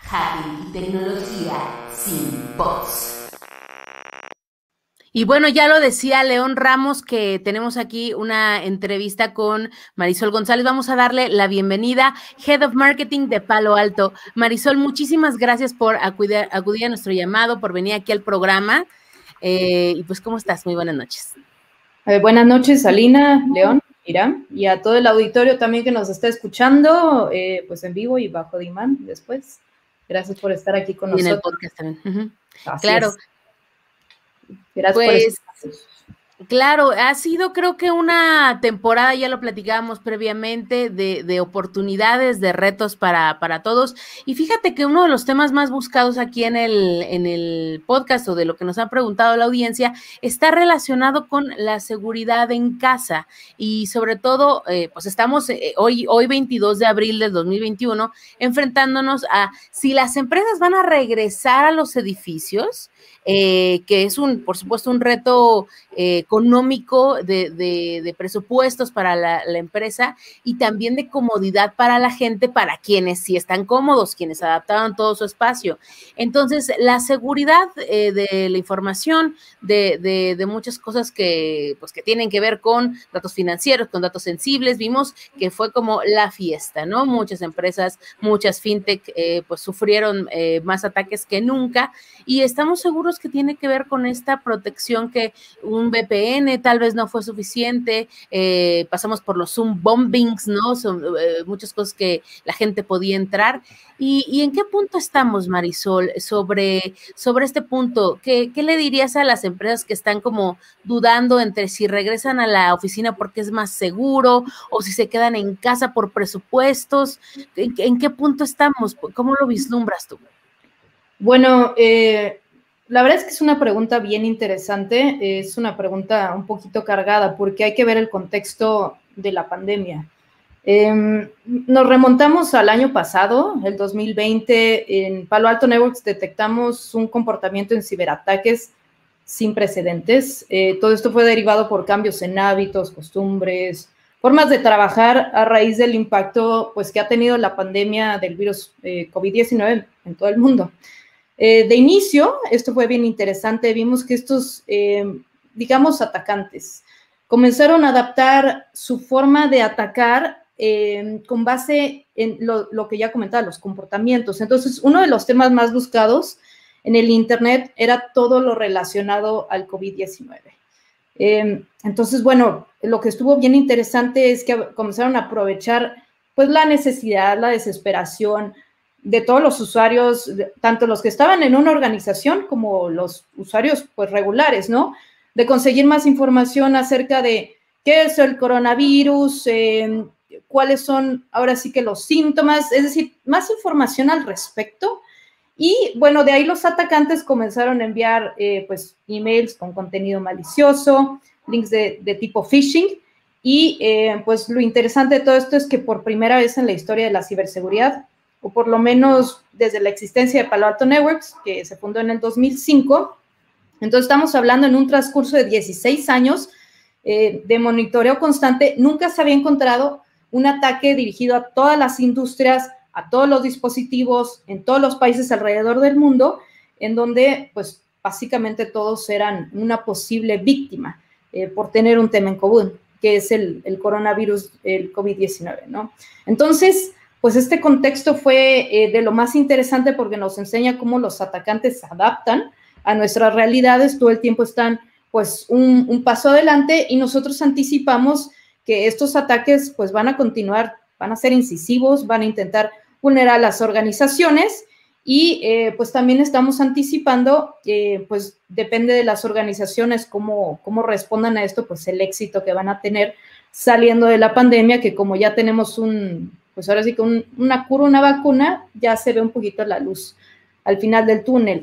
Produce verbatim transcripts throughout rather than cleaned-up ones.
hacking y tecnología sin bots. Y bueno, ya lo decía León Ramos, que tenemos aquí una entrevista con Marisol González. Vamos a darle la bienvenida, Head of Marketing de Palo Alto. Marisol, muchísimas gracias por acudir, acudir a nuestro llamado, por venir aquí al programa. Eh, y pues, ¿cómo estás? Muy buenas noches. Eh, buenas noches, Alina, León, Irán, y a todo el auditorio también que nos está escuchando, eh, pues en vivo y bajo demand después. Gracias por estar aquí con y nosotros. En el podcast también. Uh-huh. Así claro. Es. Gracias pues, por estar. Claro, ha sido creo que una temporada, ya lo platicábamos previamente, de, de oportunidades, de retos para, para todos. Y fíjate que uno de los temas más buscados aquí en el, en el podcast, o de lo que nos ha preguntado la audiencia, está relacionado con la seguridad en casa. Y sobre todo, eh, pues estamos eh, hoy, hoy veintidós de abril del dos mil veintiuno enfrentándonos a si las empresas van a regresar a los edificios, eh, que es un, por supuesto, un reto eh, económico de, de, de presupuestos para la, la empresa, y también de comodidad para la gente, para quienes sí están cómodos, quienes adaptaron todo su espacio. Entonces, la seguridad eh, de la información, de, de, de muchas cosas que, pues, que tienen que ver con datos financieros, con datos sensibles, vimos que fue como la fiesta, ¿no? Muchas empresas, muchas fintech, eh, pues sufrieron eh, más ataques que nunca, y estamos seguros que tiene que ver con esta protección, que un V P N tal vez no fue suficiente, eh, pasamos por los Zoom bombings, ¿no? Son eh, muchas cosas que la gente podía entrar. ¿Y, y en qué punto estamos, Marisol, sobre, sobre este punto? ¿Qué, ¿Qué le dirías a las empresas que están como dudando entre si regresan a la oficina porque es más seguro, o si se quedan en casa por presupuestos? ¿En, en qué punto estamos? ¿Cómo lo vislumbras tú? Bueno, eh, la verdad es que es una pregunta bien interesante, es una pregunta un poquito cargada porque hay que ver el contexto de la pandemia. Eh, nos remontamos al año pasado, el dos mil veinte, en Palo Alto Networks detectamos un comportamiento en ciberataques sin precedentes. Eh, todo esto fue derivado por cambios en hábitos, costumbres, formas de trabajar a raíz del impacto pues, que ha tenido la pandemia del virus eh, COVID diecinueve en todo el mundo. Eh, de inicio, esto fue bien interesante, vimos que estos, eh, digamos, atacantes comenzaron a adaptar su forma de atacar eh, con base en lo, lo que ya comentaba, los comportamientos. Entonces, uno de los temas más buscados en el Internet era todo lo relacionado al COVID diecinueve. Eh, entonces, bueno, lo que estuvo bien interesante es que comenzaron a aprovechar pues la necesidad, la desesperación de todos los usuarios, tanto los que estaban en una organización como los usuarios pues regulares, ¿no? De conseguir más información acerca de qué es el coronavirus, eh, cuáles son ahora sí que los síntomas, es decir, más información al respecto. Y bueno, de ahí los atacantes comenzaron a enviar eh, pues emails con contenido malicioso, links de, de tipo phishing. Y eh, pues lo interesante de todo esto es que por primera vez en la historia de la ciberseguridad, o por lo menos desde la existencia de Palo Alto Networks, que se fundó en el dos mil cinco, entonces estamos hablando en un transcurso de dieciséis años eh, de monitoreo constante, nunca se había encontrado un ataque dirigido a todas las industrias, a todos los dispositivos, en todos los países alrededor del mundo, en donde, pues, básicamente todos eran una posible víctima eh, por tener un tema en común, que es el, el coronavirus, el COVID diecinueve, ¿no? Entonces, pues este contexto fue eh, de lo más interesante porque nos enseña cómo los atacantes se adaptan a nuestras realidades, todo el tiempo están, pues, un, un paso adelante, y nosotros anticipamos que estos ataques, pues, van a continuar, van a ser incisivos, van a intentar vulnerar a las organizaciones, y eh, pues también estamos anticipando que pues depende de las organizaciones cómo, cómo respondan a esto, pues el éxito que van a tener saliendo de la pandemia, que como ya tenemos un, pues ahora sí que un, una cura, una vacuna, ya se ve un poquito la luz al final del túnel.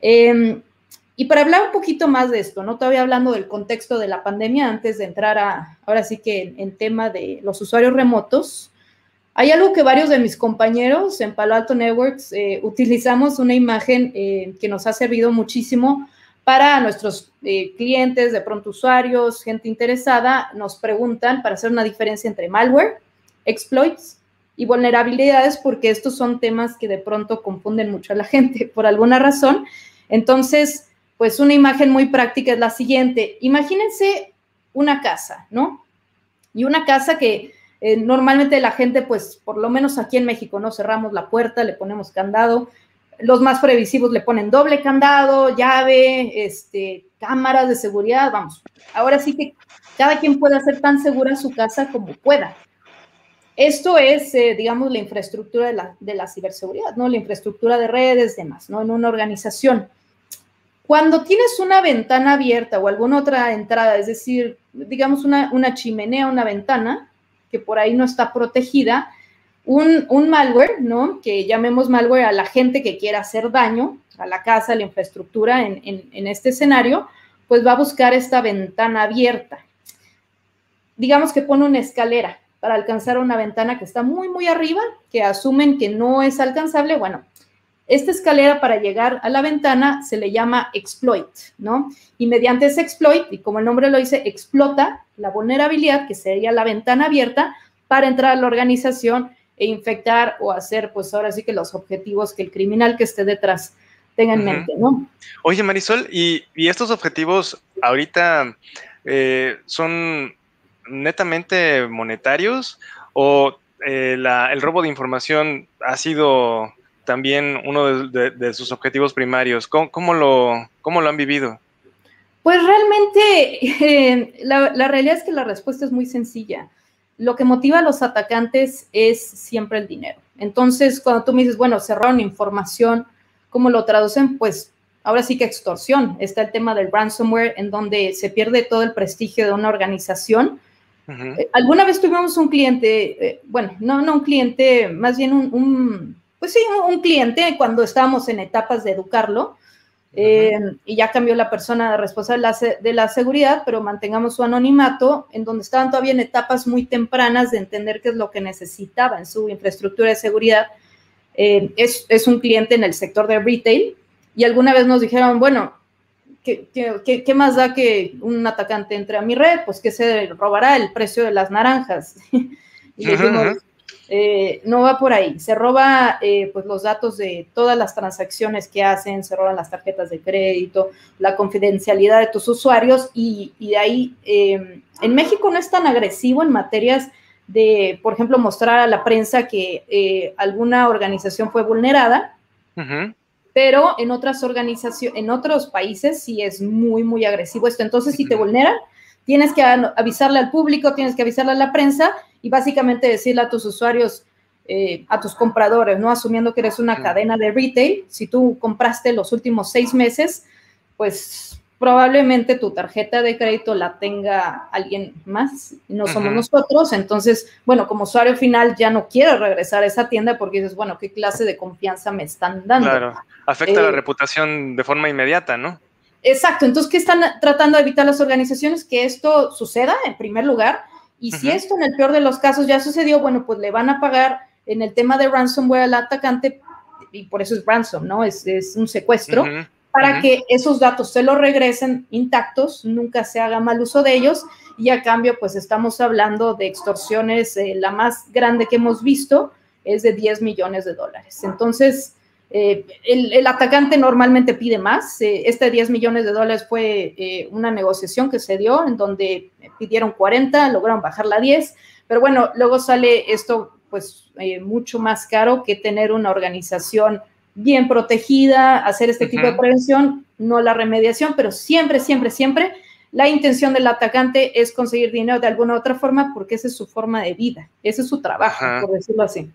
Eh, y para hablar un poquito más de esto, ¿no? Todavía hablando del contexto de la pandemia, antes de entrar a, ahora sí que en, en tema de los usuarios remotos, hay algo que varios de mis compañeros en Palo Alto Networks eh, utilizamos una imagen eh, que nos ha servido muchísimo para nuestros eh, clientes, de pronto usuarios, gente interesada, nos preguntan para hacer una diferencia entre malware, exploits y vulnerabilidades, porque estos son temas que de pronto confunden mucho a la gente por alguna razón. Entonces, pues una imagen muy práctica es la siguiente. Imagínense una casa, ¿no? Y una casa que eh, normalmente la gente, pues por lo menos aquí en México, ¿no? Cerramos la puerta, le ponemos candado. Los más previsivos le ponen doble candado, llave, este, cámaras de seguridad, vamos. Ahora sí que cada quien puede hacer tan segura su casa como pueda. Esto es, eh, digamos, la infraestructura de la, de la ciberseguridad, ¿no? La infraestructura de redes, demás, ¿no? En una organización. Cuando tienes una ventana abierta o alguna otra entrada, es decir, digamos una, una chimenea, una ventana, que por ahí no está protegida, un, un malware, ¿no? Que llamemos malware a la gente que quiera hacer daño a la casa, a la infraestructura en, en, en este escenario, pues va a buscar esta ventana abierta. Digamos que pone una escalera para alcanzar una ventana que está muy, muy arriba, que asumen que no es alcanzable. Bueno, esta escalera para llegar a la ventana se le llama exploit, ¿no? Y mediante ese exploit, y como el nombre lo dice, explota la vulnerabilidad, que sería la ventana abierta, para entrar a la organización e infectar o hacer, pues ahora sí que los objetivos que el criminal que esté detrás tenga en uh-huh. mente, ¿no? Oye, Marisol, ¿y, y estos objetivos ahorita eh, son netamente monetarios o eh, la, el robo de información ha sido también uno de, de, de sus objetivos primarios? ¿Cómo, cómo, lo, cómo lo han vivido? Pues realmente eh, la, la realidad es que la respuesta es muy sencilla. Lo que motiva a los atacantes es siempre el dinero. Entonces, cuando tú me dices, bueno, cerraron información, ¿cómo lo traducen? Pues ahora sí que extorsión. Está el tema del ransomware, en donde se pierde todo el prestigio de una organización. Uh-huh. eh, alguna vez tuvimos un cliente, eh, bueno, no, no un cliente, más bien un, un pues sí, un, un cliente cuando estábamos en etapas de educarlo, eh, uh-huh. y ya cambió la persona responsable de la, de la seguridad, pero mantengamos su anonimato, en donde estaban todavía en etapas muy tempranas de entender qué es lo que necesitaba en su infraestructura de seguridad. Eh, es, es un cliente en el sector de retail, y alguna vez nos dijeron, bueno, ¿qué, qué, qué más da que un atacante entre a mi red? Pues que se robará el precio de las naranjas. Y le dijimos, uh-huh. Eh, no va por ahí, se roba eh, pues los datos de todas las transacciones que hacen, se roban las tarjetas de crédito, la confidencialidad de tus usuarios y, y de ahí, eh, en México no es tan agresivo en materias de, por ejemplo, mostrar a la prensa que eh, alguna organización fue vulnerada, uh-huh. pero en otras organizaciones, en otros países sí es muy, muy agresivo esto. Entonces, uh-huh. si te vulneran, tienes que avisarle al público, tienes que avisarle a la prensa y básicamente decirle a tus usuarios, eh, a tus compradores, ¿no? Asumiendo que eres una sí. cadena de retail, si tú compraste los últimos seis meses, pues probablemente tu tarjeta de crédito la tenga alguien más, y no somos uh-huh. nosotros. Entonces, bueno, como usuario final ya no quiero regresar a esa tienda porque dices, bueno, ¿qué clase de confianza me están dando? Claro, afecta eh, la reputación de forma inmediata, ¿no? Exacto, entonces, ¿qué están tratando de evitar las organizaciones? Que esto suceda, en primer lugar, y uh-huh. si esto en el peor de los casos ya sucedió, bueno, pues le van a pagar en el tema de ransomware al atacante, y por eso es ransom, ¿no? Es, es un secuestro, uh-huh. para uh-huh. que esos datos se los regresen intactos, nunca se haga mal uso de ellos, y a cambio, pues estamos hablando de extorsiones, eh, la más grande que hemos visto es de diez millones de dólares. Entonces, Eh, el, el atacante normalmente pide más. Eh, este diez millones de dólares fue eh, una negociación que se dio en donde pidieron cuarenta, lograron bajarla a diez, pero bueno, luego sale esto pues eh, mucho más caro que tener una organización bien protegida, hacer este uh-huh. tipo de prevención, no la remediación, pero siempre, siempre, siempre la intención del atacante es conseguir dinero de alguna u otra forma porque esa es su forma de vida, ese es su trabajo, uh-huh. por decirlo así.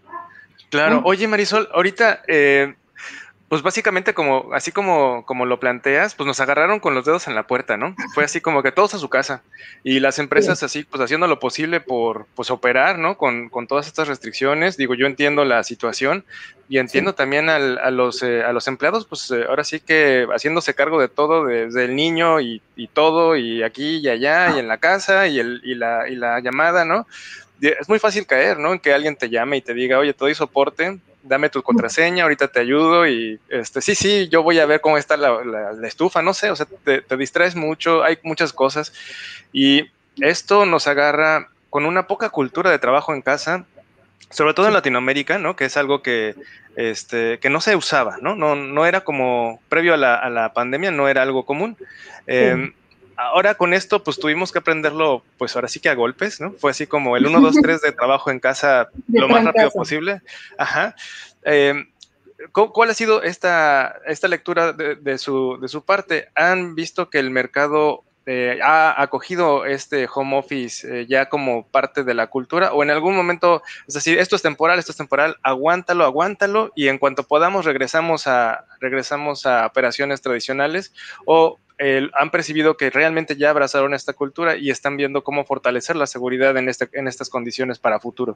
Claro. Oye, Marisol, ahorita, eh, pues básicamente como, así como, como lo planteas, pues nos agarraron con los dedos en la puerta, ¿no? Fue así como que todos a su casa y las empresas sí. así, pues haciendo lo posible por, pues operar, ¿no? Con, con todas estas restricciones. Digo, yo entiendo la situación y entiendo sí. también al, a, los, eh, a los empleados, pues eh, ahora sí que haciéndose cargo de todo, desde el niño y, y todo, y aquí y allá, y en la casa, y, el, y, la, y la llamada, ¿no? Es muy fácil caer, ¿no? En que alguien te llame y te diga, oye, te doy soporte, dame tu contraseña, ahorita te ayudo y, este, sí, sí, yo voy a ver cómo está la, la, la estufa, no sé, o sea, te, te distraes mucho, hay muchas cosas y esto nos agarra con una poca cultura de trabajo en casa sobre todo en Latinoamérica, ¿no? Que es algo que, este, que no se usaba, ¿no? No, no era como, previo a la, a la pandemia, no era algo común. Eh, sí. Ahora con esto, pues tuvimos que aprenderlo, pues ahora sí que a golpes, ¿no? Fue así como el uno, dos, tres de trabajo en casa lo más rápido casa. posible. Ajá. Eh, ¿Cuál ha sido esta, esta lectura de, de, su, de su parte? ¿Han visto que el mercado eh, ha acogido este home office eh, ya como parte de la cultura? ¿O en algún momento, es decir, esto es temporal, esto es temporal, aguántalo, aguántalo, y en cuanto podamos regresamos a, regresamos a operaciones tradicionales? ¿O eh, han percibido que realmente ya abrazaron esta cultura y están viendo cómo fortalecer la seguridad en, este, en estas condiciones para futuro?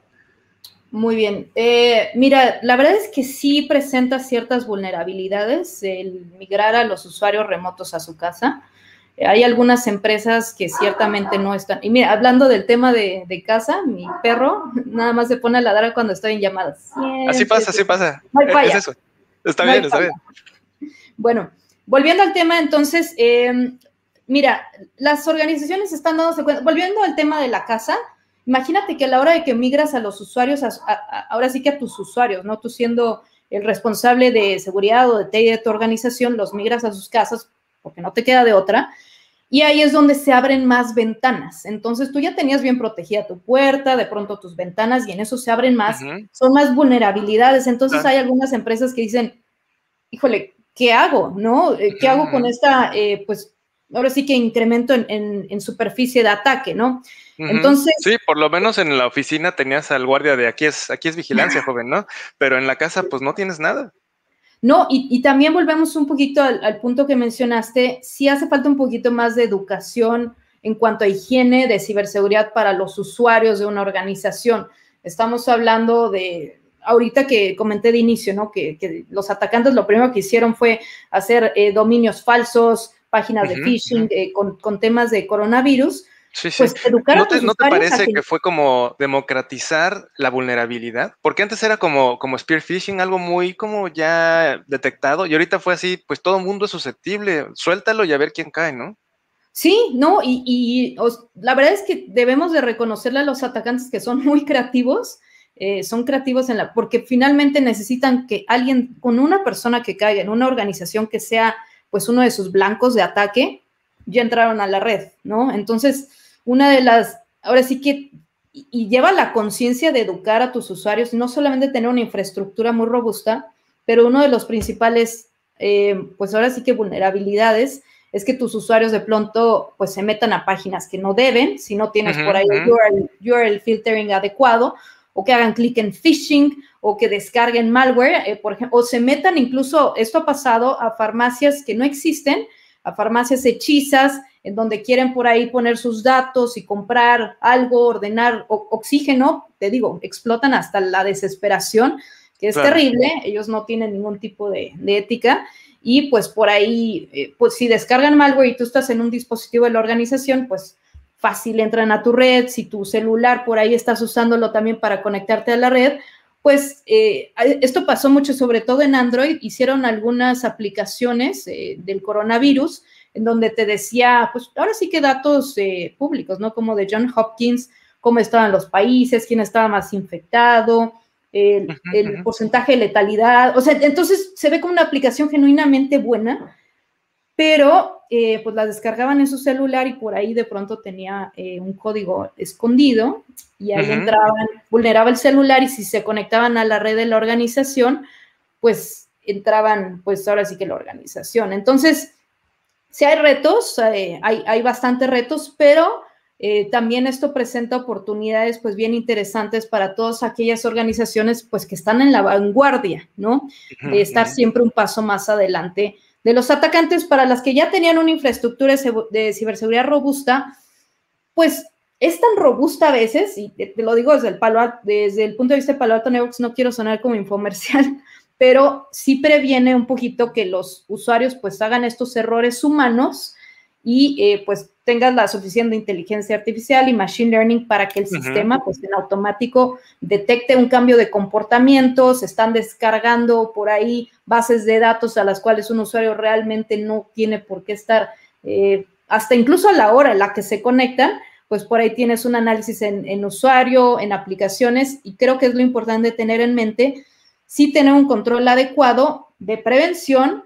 Muy bien. Eh, mira, la verdad es que sí presenta ciertas vulnerabilidades el migrar a los usuarios remotos a su casa. Eh, hay algunas empresas que ciertamente no están. Y mira, hablando del tema de, de casa, mi perro nada más se pone a ladrar cuando estoy en llamadas. Siempre así pasa, así pasa. No hay falla. Es eso. Está no bien, está bien. Bueno, volviendo al tema, entonces, eh, mira, las organizaciones están dándose cuenta. Volviendo al tema de la casa, imagínate que a la hora de que migras a los usuarios, a, a, ahora sí que a tus usuarios, ¿no? Tú siendo el responsable de seguridad o de T I de tu organización, los migras a sus casas porque no te queda de otra, y ahí es donde se abren más ventanas. Entonces, tú ya tenías bien protegida tu puerta, de pronto tus ventanas, y en eso se abren más, uh-huh. son más vulnerabilidades. Entonces, uh-huh. hay algunas empresas que dicen, híjole, ¿qué hago? ¿No? ¿Qué uh-huh. hago con esta, eh, pues, ahora sí que incremento en, en, en superficie de ataque, ¿no? Uh-huh. Entonces, sí, por lo menos en la oficina tenías al guardia de aquí es, aquí es vigilancia, joven, ¿no? Pero en la casa, pues no tienes nada. No, y, y también volvemos un poquito al, al punto que mencionaste, sí hace falta un poquito más de educación en cuanto a higiene de ciberseguridad para los usuarios de una organización. Estamos hablando de, ahorita que comenté de inicio, ¿no? Que, que los atacantes lo primero que hicieron fue hacer eh, dominios falsos, páginas uh-huh, de phishing, uh-huh. eh, con, con temas de coronavirus. Sí, sí. Pues educar ¿No a tus te, ¿no te parece que... que fue como democratizar la vulnerabilidad? Porque antes era como, como spear phishing, algo muy como ya detectado, y ahorita fue así, pues todo el mundo es susceptible, suéltalo y a ver quién cae, ¿no? Sí, no, y, y os, la verdad es que debemos de reconocerle a los atacantes que son muy creativos, eh, son creativos en la, porque finalmente necesitan que alguien, con una persona que caiga en una organización que sea, pues uno de sus blancos de ataque, ya entraron a la red, ¿no? Entonces, una de las, ahora sí que, y, y lleva la conciencia de educar a tus usuarios, no solamente tener una infraestructura muy robusta, pero uno de los principales, eh, pues ahora sí que vulnerabilidades, es que tus usuarios de pronto, pues se metan a páginas que no deben, si no tienes uh-huh, por ahí uh-huh. el U R L, U R L filtering adecuado, o que hagan clic en phishing, o que descarguen malware, eh, por ejemplo, o se metan incluso, esto ha pasado a farmacias que no existen, a farmacias hechizas, en donde quieren por ahí poner sus datos y comprar algo, ordenar o, oxígeno, te digo, explotan hasta la desesperación, que es claro. terrible, ellos no tienen ningún tipo de, de ética, y pues por ahí, eh, pues si descargan malware y tú estás en un dispositivo de la organización, pues fácil entran a tu red, si tu celular por ahí estás usándolo también para conectarte a la red, pues eh, esto pasó mucho, sobre todo en Android, hicieron algunas aplicaciones eh, del coronavirus, en donde te decía, pues ahora sí que datos eh, públicos, ¿no? Como de Johns Hopkins, cómo estaban los países, quién estaba más infectado, el, uh-huh, el uh-huh. porcentaje de letalidad, o sea, entonces se ve como una aplicación genuinamente buena, pero eh, pues la descargaban en su celular y por ahí de pronto tenía eh, un código escondido y ahí uh-huh. entraban, vulneraba el celular y si se conectaban a la red de la organización, pues entraban, pues ahora sí que la organización. Entonces, sí hay retos, eh, hay, hay bastantes retos, pero eh, también esto presenta oportunidades pues bien interesantes para todas aquellas organizaciones pues que están en la vanguardia, ¿no? De estar siempre un paso más adelante de los atacantes. Para las que ya tenían una infraestructura de ciberseguridad robusta, pues es tan robusta a veces, y te, te lo digo desde el, palo, desde el punto de vista de Palo Alto Networks, no quiero sonar como infomercial, pero sí previene un poquito que los usuarios pues hagan estos errores humanos y eh, pues tengas la suficiente inteligencia artificial y machine learning para que el uh-huh. sistema pues en automático detecte un cambio de comportamiento, se están descargando por ahí bases de datos a las cuales un usuario realmente no tiene por qué estar, eh, hasta incluso a la hora en la que se conectan, pues por ahí tienes un análisis en, en usuario, en aplicaciones, y creo que es lo importante tener en mente, sí tener un control adecuado de prevención,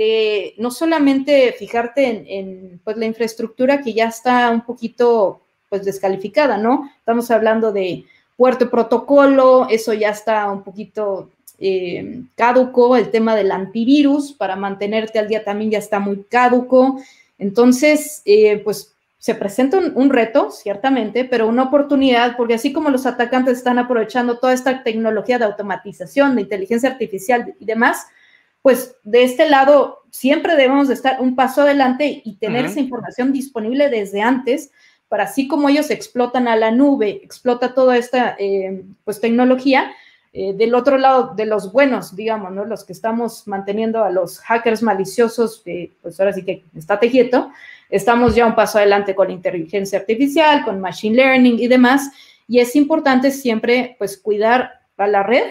de no solamente fijarte en, en pues, la infraestructura que ya está un poquito pues descalificada, ¿no? Estamos hablando de puerto protocolo, eso ya está un poquito eh, caduco, el tema del antivirus para mantenerte al día también ya está muy caduco, entonces, eh, pues se presenta un, un reto, ciertamente, pero una oportunidad, porque así como los atacantes están aprovechando toda esta tecnología de automatización, de inteligencia artificial y demás, pues de este lado siempre debemos de estar un paso adelante y tener uh-huh. esa información disponible desde antes, para así como ellos explotan a la nube, explota toda esta eh, pues tecnología, eh, del otro lado de los buenos, digamos, ¿no? Los que estamos manteniendo a los hackers maliciosos, eh, pues ahora sí que estate quieto, estamos ya un paso adelante con inteligencia artificial, con machine learning y demás, y es importante siempre, pues, cuidar a la red,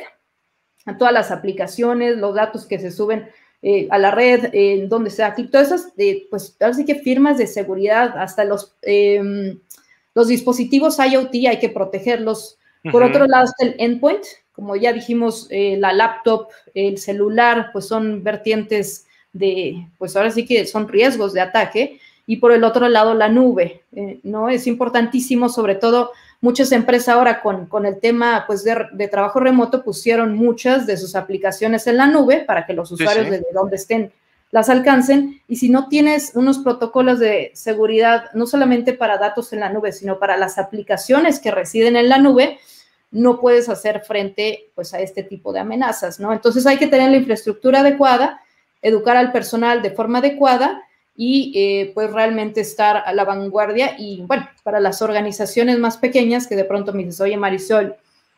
a todas las aplicaciones, los datos que se suben eh, a la red, eh, donde se da clic, todas esas, eh, pues, ahora sí que firmas de seguridad, hasta los, eh, los dispositivos IoT hay que protegerlos. Uh-huh. Por otro lado está el endpoint, como ya dijimos, eh, la laptop, el celular, pues son vertientes de, pues ahora sí que son riesgos de ataque, y por el otro lado la nube, eh, ¿no? Es importantísimo, sobre todo muchas empresas ahora con, con el tema pues de, de trabajo remoto pusieron muchas de sus aplicaciones en la nube para que los usuarios sí, sí. desde donde estén las alcancen, y si no tienes unos protocolos de seguridad, no solamente para datos en la nube, sino para las aplicaciones que residen en la nube, no puedes hacer frente pues a este tipo de amenazas, ¿no? Entonces hay que tener la infraestructura adecuada, educar al personal de forma adecuada y eh, pues realmente estar a la vanguardia. Y bueno, para las organizaciones más pequeñas que de pronto me dices, oye Marisol,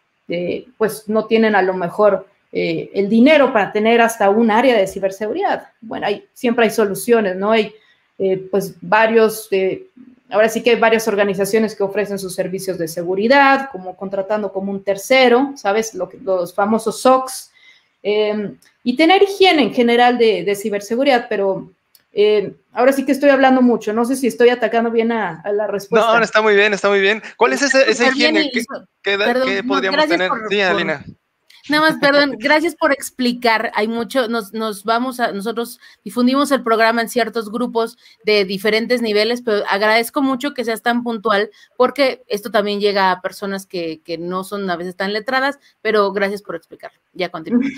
eh, pues no tienen a lo mejor eh, el dinero para tener hasta un área de ciberseguridad. Bueno, hay, siempre hay soluciones, ¿no? Hay eh, pues varios... Eh, Ahora sí que hay varias organizaciones que ofrecen sus servicios de seguridad, como contratando como un tercero, ¿sabes? Lo que, los famosos S O Cs. Eh, y tener higiene en general de, de ciberseguridad, pero eh, ahora sí que estoy hablando mucho. No sé si estoy atacando bien a, a la respuesta. No, no, está muy bien, está muy bien. ¿Cuál es esa, esa higiene? ¿Qué, qué, perdón, ¿qué podríamos no, tener? Por, sí, Alina. Nada más, perdón, gracias por explicar. Hay mucho, nos, nos vamos a, nosotros difundimos el programa en ciertos grupos de diferentes niveles, pero agradezco mucho que seas tan puntual, porque esto también llega a personas que, que no son a veces tan letradas, pero gracias por explicar. Ya continuamos.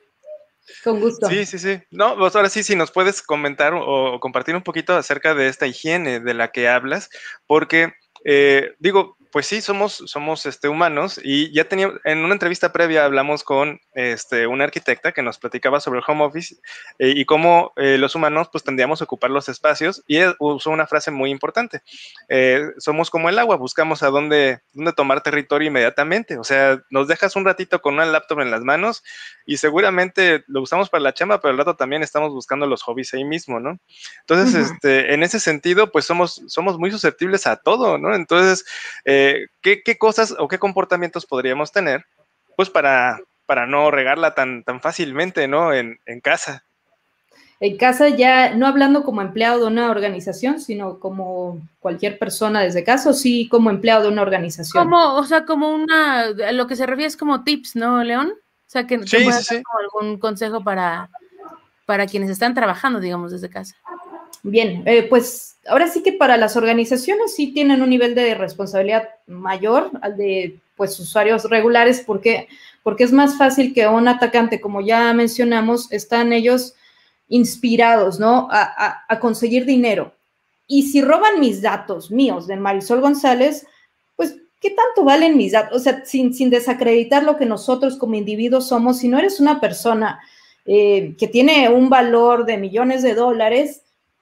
Con gusto. Sí, sí, sí. No, pues ahora sí, si nos puedes comentar o, o compartir un poquito acerca de esta higiene de la que hablas, porque, eh, digo, pues sí, somos, somos este, humanos, y ya teníamos, en una entrevista previa hablamos con este, una arquitecta que nos platicaba sobre el home office eh, y cómo eh, los humanos pues tendríamos a ocupar los espacios, y ella usó una frase muy importante, eh, somos como el agua, buscamos a dónde, dónde tomar territorio inmediatamente, o sea, nos dejas un ratito con una laptop en las manos y seguramente lo usamos para la chamba, pero al rato también estamos buscando los hobbies ahí mismo, ¿no? Entonces, uh-huh. este, en ese sentido, pues somos, somos muy susceptibles a todo, ¿no? Entonces, eh, ¿qué, ¿qué cosas o qué comportamientos podríamos tener pues para, para no regarla tan, tan fácilmente, ¿no? En, en casa. En casa ya, no hablando como empleado de una organización, sino como cualquier persona desde casa, o sí como empleado de una organización. Como, o sea, como una, a lo que se refiere es como tips, ¿no, León? O sea, que sí, te puedas sí, dar sí. como algún consejo para, para quienes están trabajando, digamos, desde casa. Bien, eh, pues ahora sí que para las organizaciones sí tienen un nivel de responsabilidad mayor al de pues usuarios regulares, porque, porque es más fácil que un atacante, como ya mencionamos, están ellos inspirados, ¿no? A, a, a conseguir dinero. Y si roban mis datos míos de Marisol González, pues, ¿qué tanto valen mis datos? O sea, sin, sin desacreditar lo que nosotros como individuos somos, si no eres una persona eh, que tiene un valor de millones de dólares,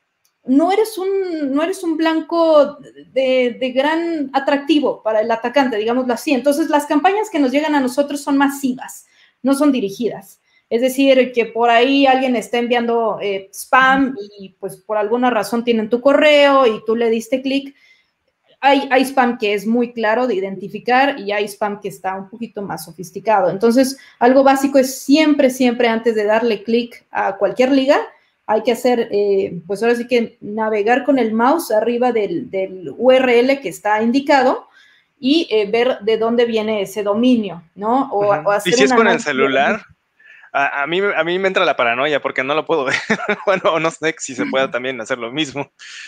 no eres un, no eres un blanco de, de gran atractivo para el atacante, digámoslo así. Entonces, las campañas que nos llegan a nosotros son masivas, no son dirigidas. Es decir, que por ahí alguien está enviando eh, spam y pues por alguna razón tienen tu correo y tú le diste clic. Hay, hay spam que es muy claro de identificar y hay spam que está un poquito más sofisticado. Entonces, algo básico es siempre, siempre antes de darle clic a cualquier liga, hay que hacer, eh, pues ahora sí que navegar con el mouse arriba del, del U R L que está indicado y eh, ver de dónde viene ese dominio, ¿no? O, uh-huh. o hacer ¿Y si es con el análisis. celular? A, a, mí, a mí me entra la paranoia porque no lo puedo ver. Bueno, no sé si se pueda también hacer lo mismo.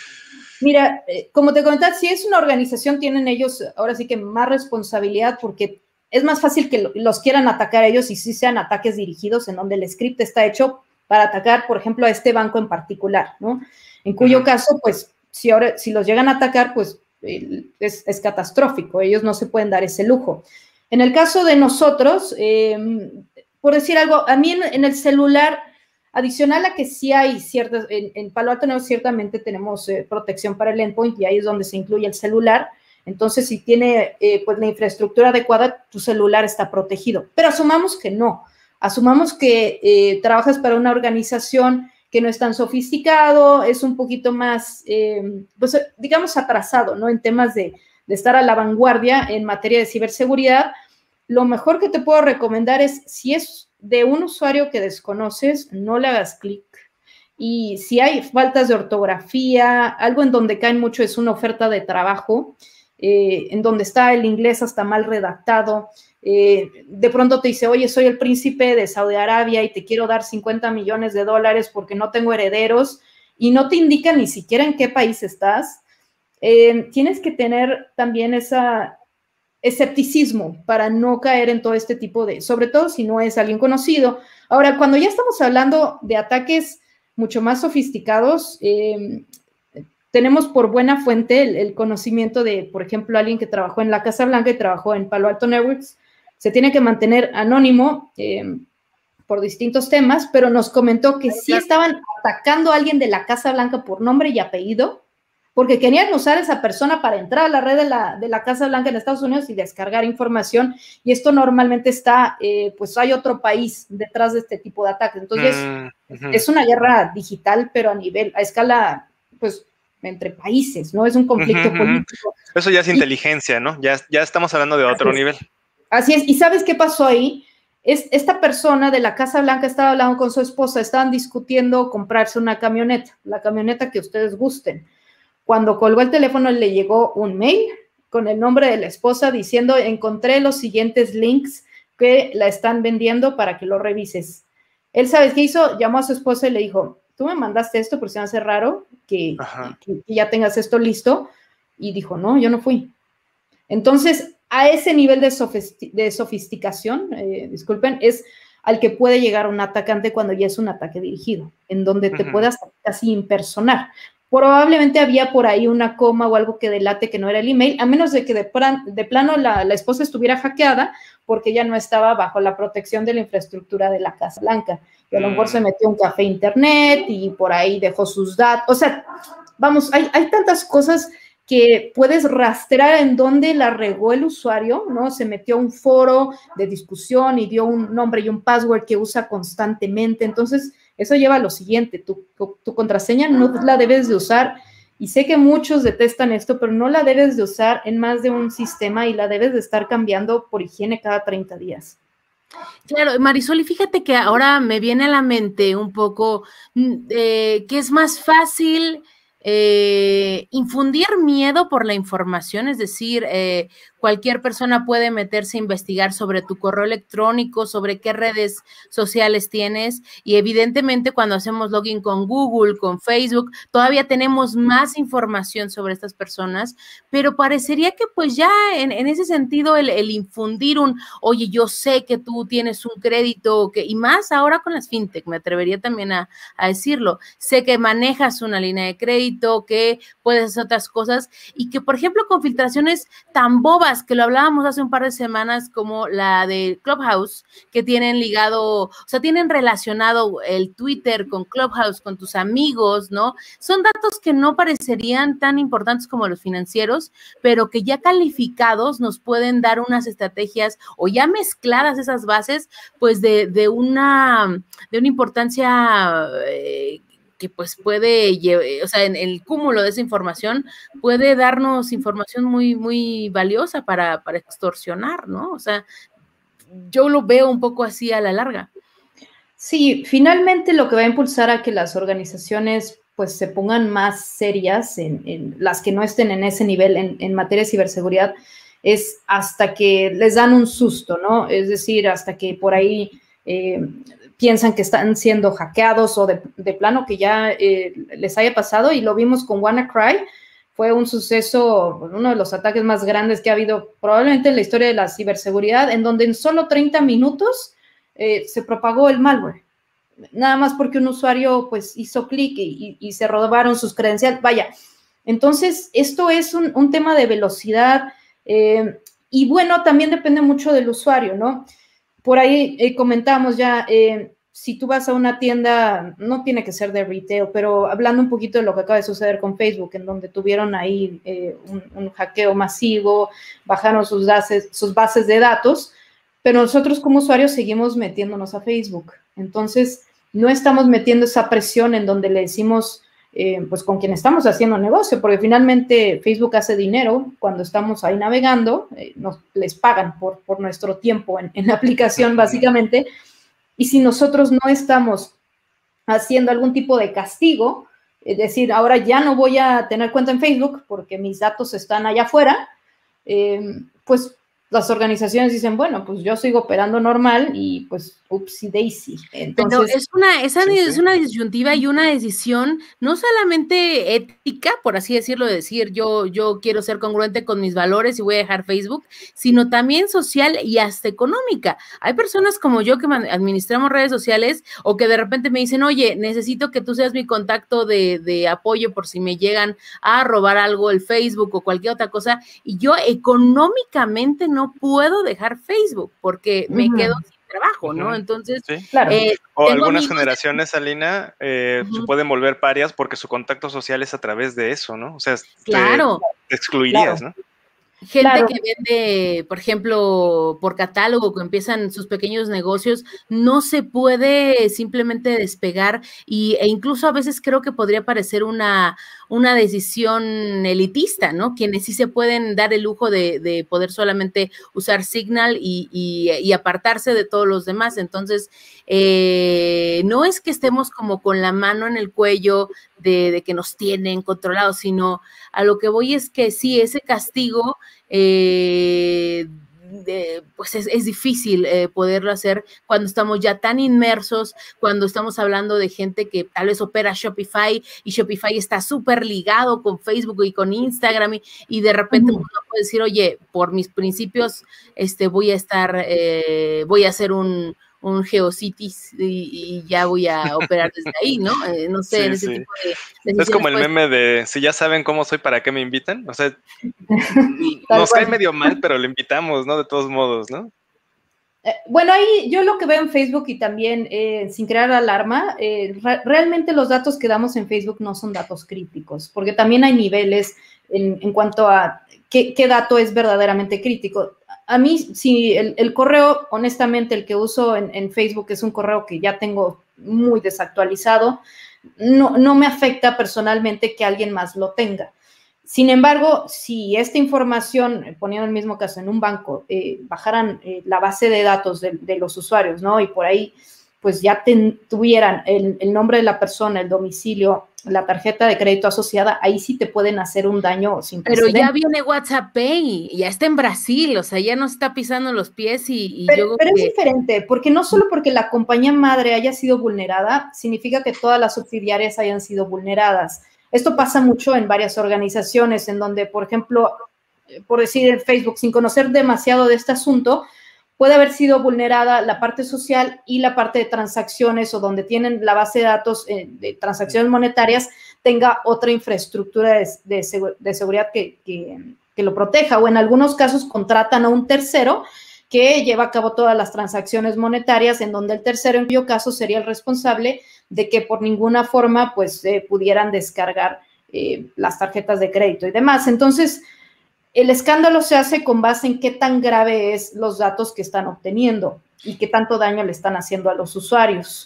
Mira, eh, como te comentaba, si es una organización, tienen ellos ahora sí que más responsabilidad porque es más fácil que lo, los quieran atacar ellos y sí sean ataques dirigidos en donde el script está hecho para atacar, por ejemplo, a este banco en particular, ¿no? En cuyo uh-huh. caso, pues, si ahora, si los llegan a atacar, pues, eh, es, es catastrófico. Ellos no se pueden dar ese lujo. En el caso de nosotros, eh, por decir algo, a mí en, en el celular, adicional a que sí hay ciertas, en, en Palo Alto Networks ciertamente tenemos eh, protección para el endpoint y ahí es donde se incluye el celular. Entonces, si tiene eh, pues la infraestructura adecuada, tu celular está protegido. Pero asumamos que no. Asumamos que eh, trabajas para una organización que no es tan sofisticado, es un poquito más, eh, pues digamos, atrasado, ¿no? En temas de, de estar a la vanguardia en materia de ciberseguridad. Lo mejor que te puedo recomendar es, si es de un usuario que desconoces, no le hagas clic. Y si hay faltas de ortografía, algo en donde caen mucho es una oferta de trabajo, eh, en donde está el inglés hasta mal redactado. Eh, de pronto te dice, oye, soy el príncipe de Saudi Arabia y te quiero dar cincuenta millones de dólares porque no tengo herederos, y no te indica ni siquiera en qué país estás. Eh, tienes que tener también esa escepticismo para no caer en todo este tipo de, sobre todo si no es alguien conocido. Ahora, cuando ya estamos hablando de ataques mucho más sofisticados, eh, tenemos por buena fuente el, el conocimiento de, por ejemplo, alguien que trabajó en la Casa Blanca y trabajó en Palo Alto Networks. Se tiene que mantener anónimo eh, por distintos temas, pero nos comentó que sí estaban atacando a alguien de la Casa Blanca por nombre y apellido, porque querían usar a esa persona para entrar a la red de la, de la Casa Blanca en Estados Unidos y descargar información, y esto normalmente está, eh, pues hay otro país detrás de este tipo de ataques. Entonces, mm-hmm. es una guerra digital, pero a nivel, a escala, pues, entre países, ¿no? Es un conflicto uh-huh. político. Eso ya es y, inteligencia, ¿no? Ya, ya estamos hablando de otro así nivel. Es. Así es, ¿y sabes qué pasó ahí? Es, esta persona de la Casa Blanca estaba hablando con su esposa, estaban discutiendo comprarse una camioneta, la camioneta que ustedes gusten. Cuando colgó el teléfono le llegó un mail con el nombre de la esposa diciendo, encontré los siguientes links que la están vendiendo para que lo revises. Él, ¿sabes qué hizo? Llamó a su esposa y le dijo, tú me mandaste esto porque se me hace raro que, que, que ya tengas esto listo. Y dijo, no, yo no fui. Entonces, a ese nivel de, sofisti de sofisticación, eh, disculpen, es al que puede llegar un atacante cuando ya es un ataque dirigido, en donde te uh-huh. puedas casi impersonar. Probablemente había por ahí una coma o algo que delate que no era el email, a menos de que de, de plano la, la esposa estuviera hackeada porque ya no estaba bajo la protección de la infraestructura de la Casa Blanca. Y a lo mejor se metió a un café internet y por ahí dejó sus datos. O sea, vamos, hay, hay tantas cosas que puedes rastrear en dónde la regó el usuario, ¿no? Se metió a un foro de discusión y dio un nombre y un password que usa constantemente. Entonces, eso lleva a lo siguiente, tu, tu, tu contraseña no la debes de usar, y sé que muchos detestan esto, pero no la debes de usar en más de un sistema y la debes de estar cambiando por higiene cada treinta días. Claro, Marisol, y fíjate que ahora me viene a la mente un poco eh, que es más fácil eh, infundir miedo por la información, es decir, eh, cualquier persona puede meterse a investigar sobre tu correo electrónico, sobre qué redes sociales tienes, y evidentemente cuando hacemos login con Google, con Facebook, todavía tenemos más información sobre estas personas, pero parecería que pues ya en, en ese sentido el, el infundir un, oye, yo sé que tú tienes un crédito, que, y más ahora con las fintech, me atrevería también a, a decirlo, sé que manejas una línea de crédito, que puedes hacer otras cosas, y que por ejemplo con filtraciones tan bobas, que lo hablábamos hace un par de semanas, como la de Clubhouse, que tienen ligado, o sea, tienen relacionado el Twitter con Clubhouse, con tus amigos, ¿no? Son datos que no parecerían tan importantes como los financieros, pero que ya calificados nos pueden dar unas estrategias, o ya mezcladas esas bases, pues de, de una, de una importancia eh, que pues puede, o sea, en el cúmulo de esa información puede darnos información muy, muy valiosa para, para extorsionar, ¿no? O sea, yo lo veo un poco así a la larga. Sí, finalmente lo que va a impulsar a que las organizaciones pues se pongan más serias, en, en las que no estén en ese nivel en, en materia de ciberseguridad, es hasta que les dan un susto, ¿no? Es decir, hasta que por ahí eh, piensan que están siendo hackeados o de, de plano que ya eh, les haya pasado, y lo vimos con WannaCry. Fue un suceso, uno de los ataques más grandes que ha habido probablemente en la historia de la ciberseguridad, en donde en solo treinta minutos eh, se propagó el malware. Nada más porque un usuario pues hizo clic y, y, y se robaron sus credenciales. Vaya, entonces esto es un, un tema de velocidad eh, y bueno, también depende mucho del usuario, ¿no? Por ahí eh, comentamos ya, eh, si tú vas a una tienda, no tiene que ser de retail, pero hablando un poquito de lo que acaba de suceder con Facebook, en donde tuvieron ahí eh, un, un hackeo masivo, bajaron sus bases, sus bases de datos, pero nosotros como usuarios seguimos metiéndonos a Facebook. Entonces, no estamos metiendo esa presión en donde le decimos, eh, pues con quien estamos haciendo negocio, porque finalmente Facebook hace dinero cuando estamos ahí navegando, eh, nos, les pagan por, por nuestro tiempo en, en la aplicación básicamente, y si nosotros no estamos haciendo algún tipo de castigo, es decir, ahora ya no voy a tener cuenta en Facebook porque mis datos están allá afuera, eh, pues las organizaciones dicen, bueno, pues yo sigo operando normal y pues, upsy daisy. Entonces, pero es una, esa sí, es sí. una disyuntiva y una decisión no solamente ética, por así decirlo, de decir yo, yo quiero ser congruente con mis valores y voy a dejar Facebook, sino también social y hasta económica. Hay personas como yo que administramos redes sociales o que de repente me dicen, oye, necesito que tú seas mi contacto de, de apoyo por si me llegan a robar algo el Facebook o cualquier otra cosa, y yo económicamente no puedo dejar Facebook porque me uh-huh. quedo sin trabajo, ¿no? Ujú. Entonces, Sí. Claro. eh, O tengo algunas amigos- generaciones, Alina, eh, Ujú. se pueden volver parias porque su contacto social es a través de eso, ¿no? O sea, te, Claro. te excluirías, Claro. ¿no? Gente Claro. que vende, por ejemplo, por catálogo, que empiezan sus pequeños negocios, no se puede simplemente despegar y, e incluso a veces creo que podría parecer una, una decisión elitista, ¿no? Quienes sí se pueden dar el lujo de, de poder solamente usar Signal y, y, y apartarse de todos los demás. Entonces, eh, no es que estemos como con la mano en el cuello de, de que nos tienen controlados, sino a lo que voy es que sí, ese castigo Eh, de, pues es, es difícil eh, poderlo hacer cuando estamos ya tan inmersos, cuando estamos hablando de gente que tal vez opera Shopify y Shopify está súper ligado con Facebook y con Instagram y, y de repente uh-huh. uno puede decir, oye, por mis principios este, voy a estar, eh, voy a hacer un un GeoCities y, y ya voy a operar desde ahí, ¿no? Eh, no sé, Sí, en ese sí. tipo de Es como el meme de, si ya saben cómo soy, ¿para qué me invitan? O sea, nos cae medio mal, pero le invitamos, ¿no? De todos modos, ¿no? Eh, bueno, ahí yo lo que veo en Facebook y también, eh, sin crear alarma, eh, re- realmente los datos que damos en Facebook no son datos críticos, porque también hay niveles en, en cuanto a qué, qué dato es verdaderamente crítico. A mí, si el, el correo, honestamente, el que uso en, en Facebook es un correo que ya tengo muy desactualizado, no, no me afecta personalmente que alguien más lo tenga. Sin embargo, si esta información, poniendo el mismo caso en un banco, eh, bajaran eh, la base de datos de, de los usuarios, ¿no? Y por ahí, pues ya ten, tuvieran el, el nombre de la persona, el domicilio, la tarjeta de crédito asociada, ahí sí te pueden hacer un daño sin precedentes. Pero ya viene WhatsApp Pay, ya está en Brasil, o sea, ya no está pisando los pies y, y pero, yo... Pero que... es diferente, porque no solo porque la compañía madre haya sido vulnerada, significa que todas las subsidiarias hayan sido vulneradas. Esto pasa mucho en varias organizaciones, en donde, por ejemplo, por decir en Facebook, sin conocer demasiado de este asunto, puede haber sido vulnerada la parte social y la parte de transacciones, o donde tienen la base de datos eh, de transacciones monetarias, tenga otra infraestructura de, de, de seguridad que, que, que lo proteja, o en algunos casos contratan a un tercero que lleva a cabo todas las transacciones monetarias, en donde el tercero, en cuyo caso, sería el responsable de que por ninguna forma, pues, eh, pudieran descargar eh, las tarjetas de crédito y demás. Entonces, el escándalo se hace con base en qué tan grave es los datos que están obteniendo y qué tanto daño le están haciendo a los usuarios.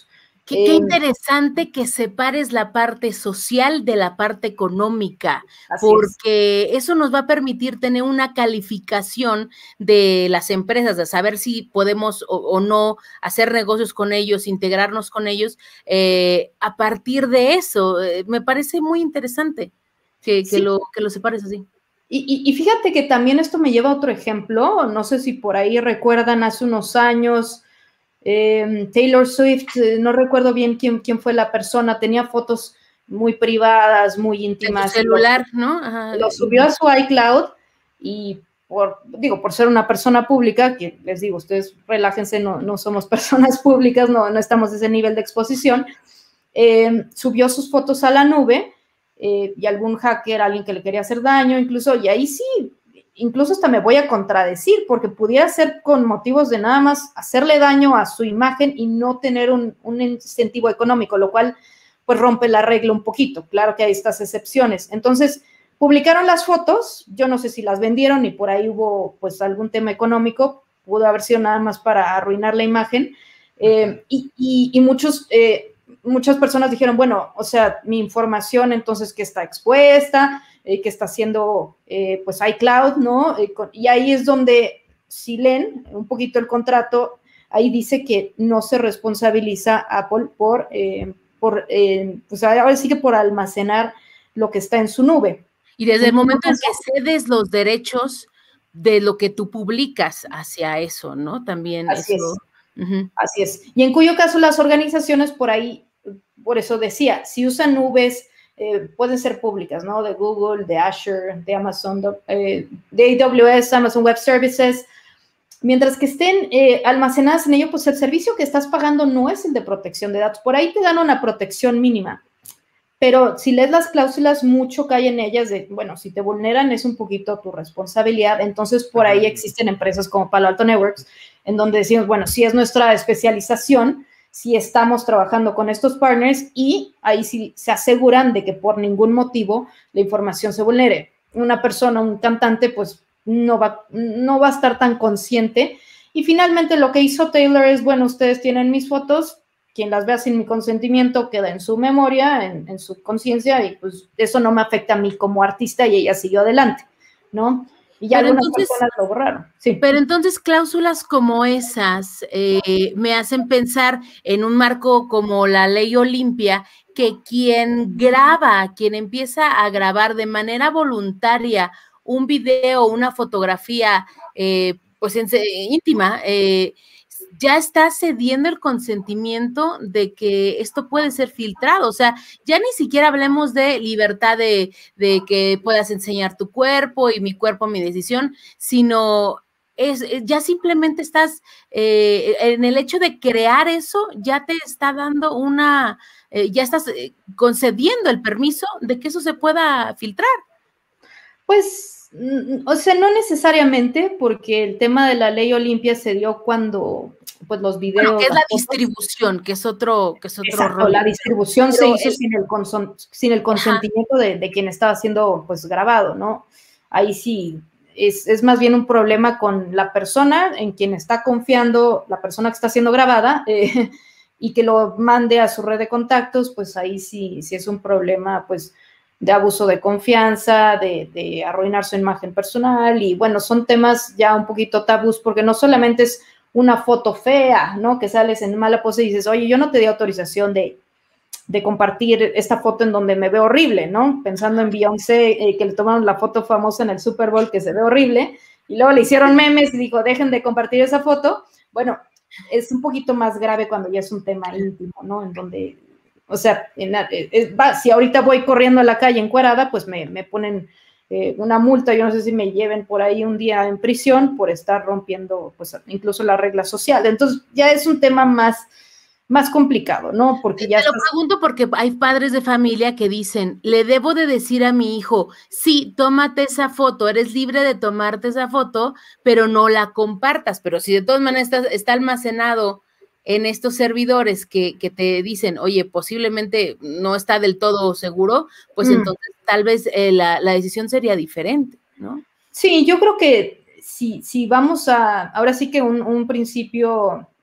Qué, qué interesante que separes la parte social de la parte económica, porque eso nos va a permitir tener una calificación de las empresas, de saber si podemos o, o no hacer negocios con ellos, integrarnos con ellos, eh, a partir de eso. Eh, me parece muy interesante que, que, sí. lo, que lo separes así. Y, y, y fíjate que también esto me lleva a otro ejemplo, no sé si por ahí recuerdan hace unos años, Eh, Taylor Swift, eh, no recuerdo bien quién, quién fue la persona, tenía fotos muy privadas, muy íntimas. En su celular, lo, ¿no? Ajá. Lo subió a su iCloud y, por, digo, por ser una persona pública, que les digo, ustedes relájense, no, no somos personas públicas, no, no estamos a ese nivel de exposición, eh, subió sus fotos a la nube eh, y algún hacker, alguien que le quería hacer daño, incluso, y ahí sí, incluso hasta me voy a contradecir, porque pudiera ser con motivos de nada más hacerle daño a su imagen y no tener un, un incentivo económico, lo cual pues rompe la regla un poquito. Claro que hay estas excepciones. Entonces, publicaron las fotos, yo no sé si las vendieron y por ahí hubo pues algún tema económico, pudo haber sido nada más para arruinar la imagen, eh, y, y, y muchos... Eh, muchas personas dijeron, bueno, o sea, mi información entonces que está expuesta, eh, que está haciendo, eh, pues, iCloud, ¿no? Eh, con, y ahí es donde, si leen un poquito el contrato, ahí dice que no se responsabiliza Apple por, eh, por eh, pues, ahora sí que por almacenar lo que está en su nube. Y desde el momento en que cedes los derechos de lo que tú publicas hacia eso, ¿no? También Así eso... es. Uh-huh. Así es. Y en cuyo caso las organizaciones por ahí, por eso decía, si usan nubes, eh, pueden ser públicas, ¿no? De Google, de Azure, de Amazon, de, eh, de A W S, Amazon Web Services, mientras que estén eh, almacenadas en ello, pues el servicio que estás pagando no es el de protección de datos. Por ahí te dan una protección mínima. Pero si lees las cláusulas, mucho cae en ellas de, bueno, si te vulneran es un poquito tu responsabilidad. Entonces, por ahí existen empresas como Palo Alto Networks, en donde decimos, bueno, si es nuestra especialización, si estamos trabajando con estos partners y ahí sí se aseguran de que por ningún motivo la información se vulnere. Una persona, un cantante, pues no va, no va a estar tan consciente. Y finalmente lo que hizo Taylor es, bueno, ustedes tienen mis fotos, quien las vea sin mi consentimiento queda en su memoria, en, en su conciencia, y pues eso no me afecta a mí como artista, y ella siguió adelante, ¿no? Y ya pero algunas entonces, personas lo borraron. Sí. Pero entonces cláusulas como esas eh, me hacen pensar en un marco como la ley Olimpia, que quien graba, quien empieza a grabar de manera voluntaria un video, una fotografía, eh, pues en, íntima, eh, ya está cediendo el consentimiento de que esto puede ser filtrado. O sea, ya ni siquiera hablemos de libertad de, de que puedas enseñar tu cuerpo y mi cuerpo, mi decisión, sino es, ya simplemente estás, eh, en el hecho de crear eso, ya te está dando una, eh, ya estás concediendo el permiso de que eso se pueda filtrar. Pues, o sea, no necesariamente, porque el tema de la ley Olimpia se dio cuando, pues, los videos... Bueno, que es la distribución, que es otro, que es otro Exacto, rol. La distribución Pero se hizo el, sin el, conson, sin el consentimiento de, de quien estaba siendo, pues, grabado, ¿no? Ahí sí, es, es más bien un problema con la persona en quien está confiando, la persona que está siendo grabada, eh, y que lo mande a su red de contactos, pues ahí sí, sí es un problema, pues, de abuso de confianza, de, de arruinar su imagen personal, y bueno, son temas ya un poquito tabús, porque no solamente es una foto fea, ¿no? Que sales en mala pose y dices, oye, yo no te di autorización de, de compartir esta foto en donde me veo horrible, ¿no? Pensando en Beyoncé, eh, que le tomaron la foto famosa en el Super Bowl, que se ve horrible, y luego le hicieron memes y dijo, dejen de compartir esa foto. Bueno, es un poquito más grave cuando ya es un tema íntimo, ¿no? En donde... O sea, en, es, va, si ahorita voy corriendo a la calle encuerada, pues me, me ponen eh, una multa. Yo no sé si me lleven por ahí un día en prisión por estar rompiendo, pues, incluso la regla social. Entonces, ya es un tema más, más complicado, ¿no? Porque ya Te lo estás... pregunto porque hay padres de familia que dicen, le debo de decir a mi hijo, sí, tómate esa foto, eres libre de tomarte esa foto, pero no la compartas. Pero si de todas maneras está, está almacenado en estos servidores que, que te dicen, oye, posiblemente no está del todo seguro, pues mm. entonces tal vez eh, la, la decisión sería diferente, ¿no? Sí, yo creo que si, si vamos a, ahora sí que un, un principio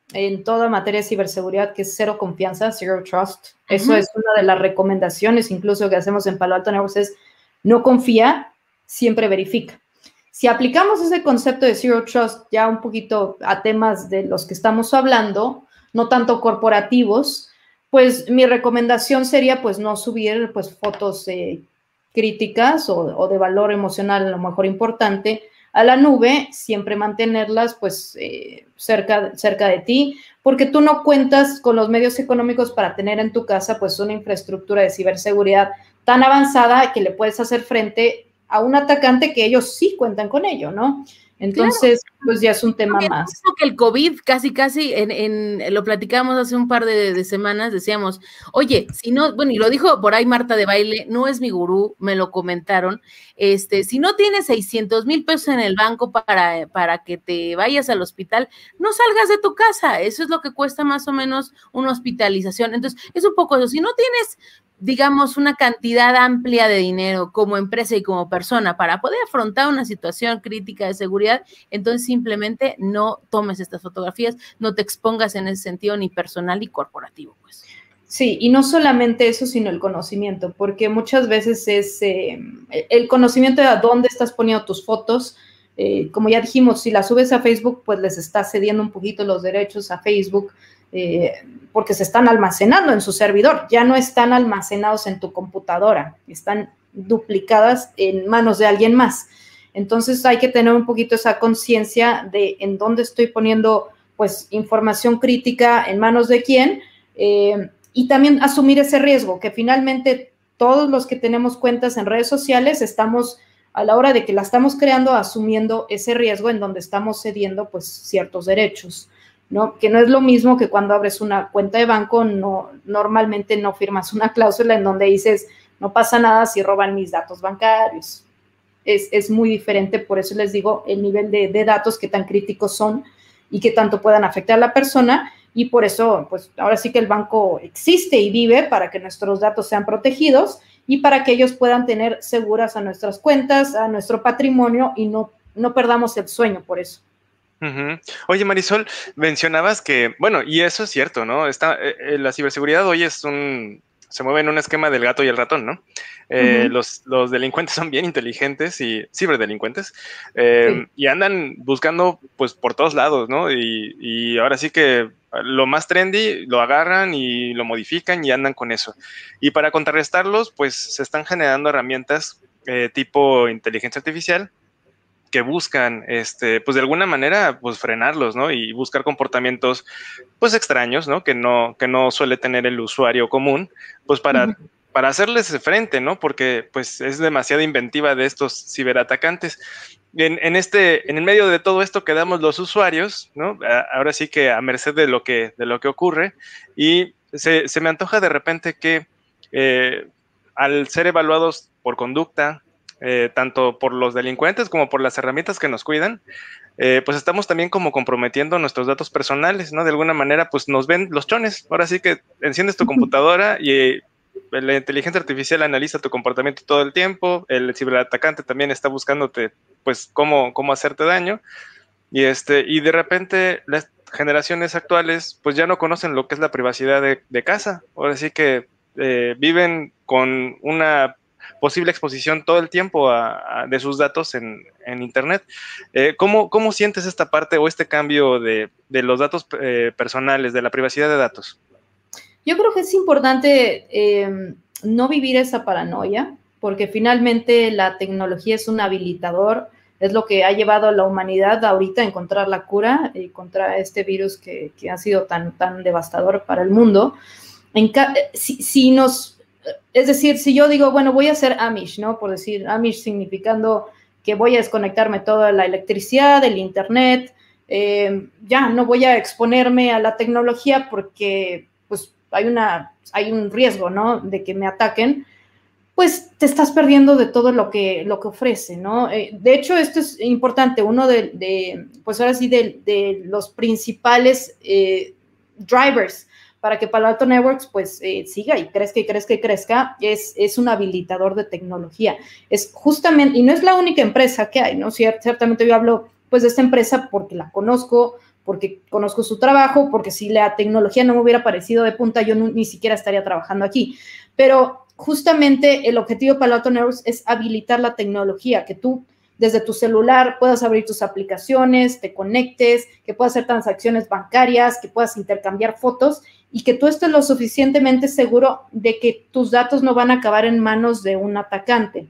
en toda materia de ciberseguridad, que es cero confianza, zero trust. Eso uh-huh. es una de las recomendaciones, incluso que hacemos en Palo Alto Networks, es no confía, siempre verifica. Si aplicamos ese concepto de zero trust ya un poquito a temas de los que estamos hablando, no tanto corporativos, pues mi recomendación sería pues no subir pues fotos eh, críticas o, o de valor emocional a lo mejor importante a la nube, siempre mantenerlas pues eh, cerca, cerca de ti, porque tú no cuentas con los medios económicos para tener en tu casa pues una infraestructura de ciberseguridad tan avanzada que le puedes hacer frente a un atacante que ellos sí cuentan con ello, ¿no? Entonces, claro, pues ya es un tema es más. Que el COVID, casi, casi, en, en, lo platicamos hace un par de, de semanas, decíamos, oye, si no, bueno, y lo dijo por ahí Marta de Baile, no es mi gurú, me lo comentaron, este, si no tienes seiscientos mil pesos en el banco para, para que te vayas al hospital, no salgas de tu casa, eso es lo que cuesta más o menos una hospitalización. Entonces, es un poco eso, si no tienes, digamos, una cantidad amplia de dinero como empresa y como persona para poder afrontar una situación crítica de seguridad, entonces simplemente no tomes estas fotografías, no te expongas en ese sentido ni personal ni corporativo, pues. Sí, y no solamente eso, sino el conocimiento, porque muchas veces es eh, el conocimiento de a dónde estás poniendo tus fotos. Eh, como ya dijimos, si las subes a Facebook, pues les estás cediendo un poquito los derechos a Facebook, Eh, porque se están almacenando en su servidor, ya no están almacenados en tu computadora, están duplicadas en manos de alguien más. Entonces hay que tener un poquito esa conciencia de en dónde estoy poniendo pues información crítica, en manos de quién, eh, y también asumir ese riesgo, que finalmente todos los que tenemos cuentas en redes sociales estamos, a la hora de que la estamos creando, asumiendo ese riesgo en donde estamos cediendo pues ciertos derechos, ¿no? Que no es lo mismo que cuando abres una cuenta de banco, no, normalmente no firmas una cláusula en donde dices, no pasa nada si roban mis datos bancarios. Es, es muy diferente, por eso les digo el nivel de, de datos que tan críticos son y que tanto puedan afectar a la persona, y por eso, pues ahora sí que el banco existe y vive para que nuestros datos sean protegidos y para que ellos puedan tener seguras a nuestras cuentas, a nuestro patrimonio, y no, no perdamos el sueño por eso. Uh-huh. Oye, Marisol, mencionabas que, bueno, y eso es cierto, ¿no? Está, eh, la ciberseguridad hoy es un, se mueve en un esquema del gato y el ratón, ¿no? Eh, uh-huh. los, los delincuentes son bien inteligentes y ciberdelincuentes, eh, sí. y andan buscando, pues, por todos lados, ¿no? Y, y ahora sí que lo más trendy lo agarran y lo modifican y andan con eso. Y para contrarrestarlos, pues, se están generando herramientas eh, tipo inteligencia artificial, que buscan, este, pues de alguna manera, pues frenarlos, ¿no? Y buscar comportamientos, pues extraños, ¿no? Que no, que no suele tener el usuario común, pues para, uh-huh. para hacerles frente, ¿no? Porque, pues, es demasiada inventiva de estos ciberatacantes. En, en este, en el medio de todo esto quedamos los usuarios, ¿no? Ahora sí que a merced de lo que, de lo que ocurre, y se, se me antoja de repente que eh, al ser evaluados por conducta, Eh, tanto por los delincuentes como por las herramientas que nos cuidan, eh, pues estamos también como comprometiendo nuestros datos personales, ¿no? De alguna manera, pues nos ven los chones. Ahora sí que enciendes tu computadora y eh, la inteligencia artificial analiza tu comportamiento todo el tiempo, el ciberatacante también está buscándote, pues, cómo, cómo hacerte daño, y, este, y de repente las generaciones actuales, pues ya no conocen lo que es la privacidad de, de casa. Ahora sí que eh, viven con una posible exposición todo el tiempo a, a, de sus datos en, en Internet. Eh, ¿cómo, ¿Cómo sientes esta parte o este cambio de, de los datos eh, personales, de la privacidad de datos? Yo creo que es importante eh, no vivir esa paranoia, porque finalmente la tecnología es un habilitador, es lo que ha llevado a la humanidad ahorita a encontrar la cura eh, contra este virus que, que ha sido tan, tan devastador para el mundo. En ca- si, si nos... Es decir, si yo digo, bueno, voy a ser Amish, ¿no? Por decir Amish significando que voy a desconectarme toda la electricidad, el internet, eh, ya no voy a exponerme a la tecnología porque pues hay, una, hay un riesgo, ¿no? De que me ataquen, pues te estás perdiendo de todo lo que, lo que ofrece, ¿no? Eh, de hecho, esto es importante, uno de, de pues ahora sí, de, de los principales eh, drivers para que Palo Alto Networks pues eh, siga y crezca y crezca y crezca, es, es un habilitador de tecnología. Es justamente, y no es la única empresa que hay, ¿no? Ciert, ciertamente yo hablo pues de esta empresa porque la conozco, porque conozco su trabajo, porque si la tecnología no me hubiera parecido de punta, yo no, ni siquiera estaría trabajando aquí. Pero justamente el objetivo de Palo Alto Networks es habilitar la tecnología, que tú desde tu celular puedas abrir tus aplicaciones, te conectes, que puedas hacer transacciones bancarias, que puedas intercambiar fotos y que tú estés lo suficientemente seguro de que tus datos no van a acabar en manos de un atacante.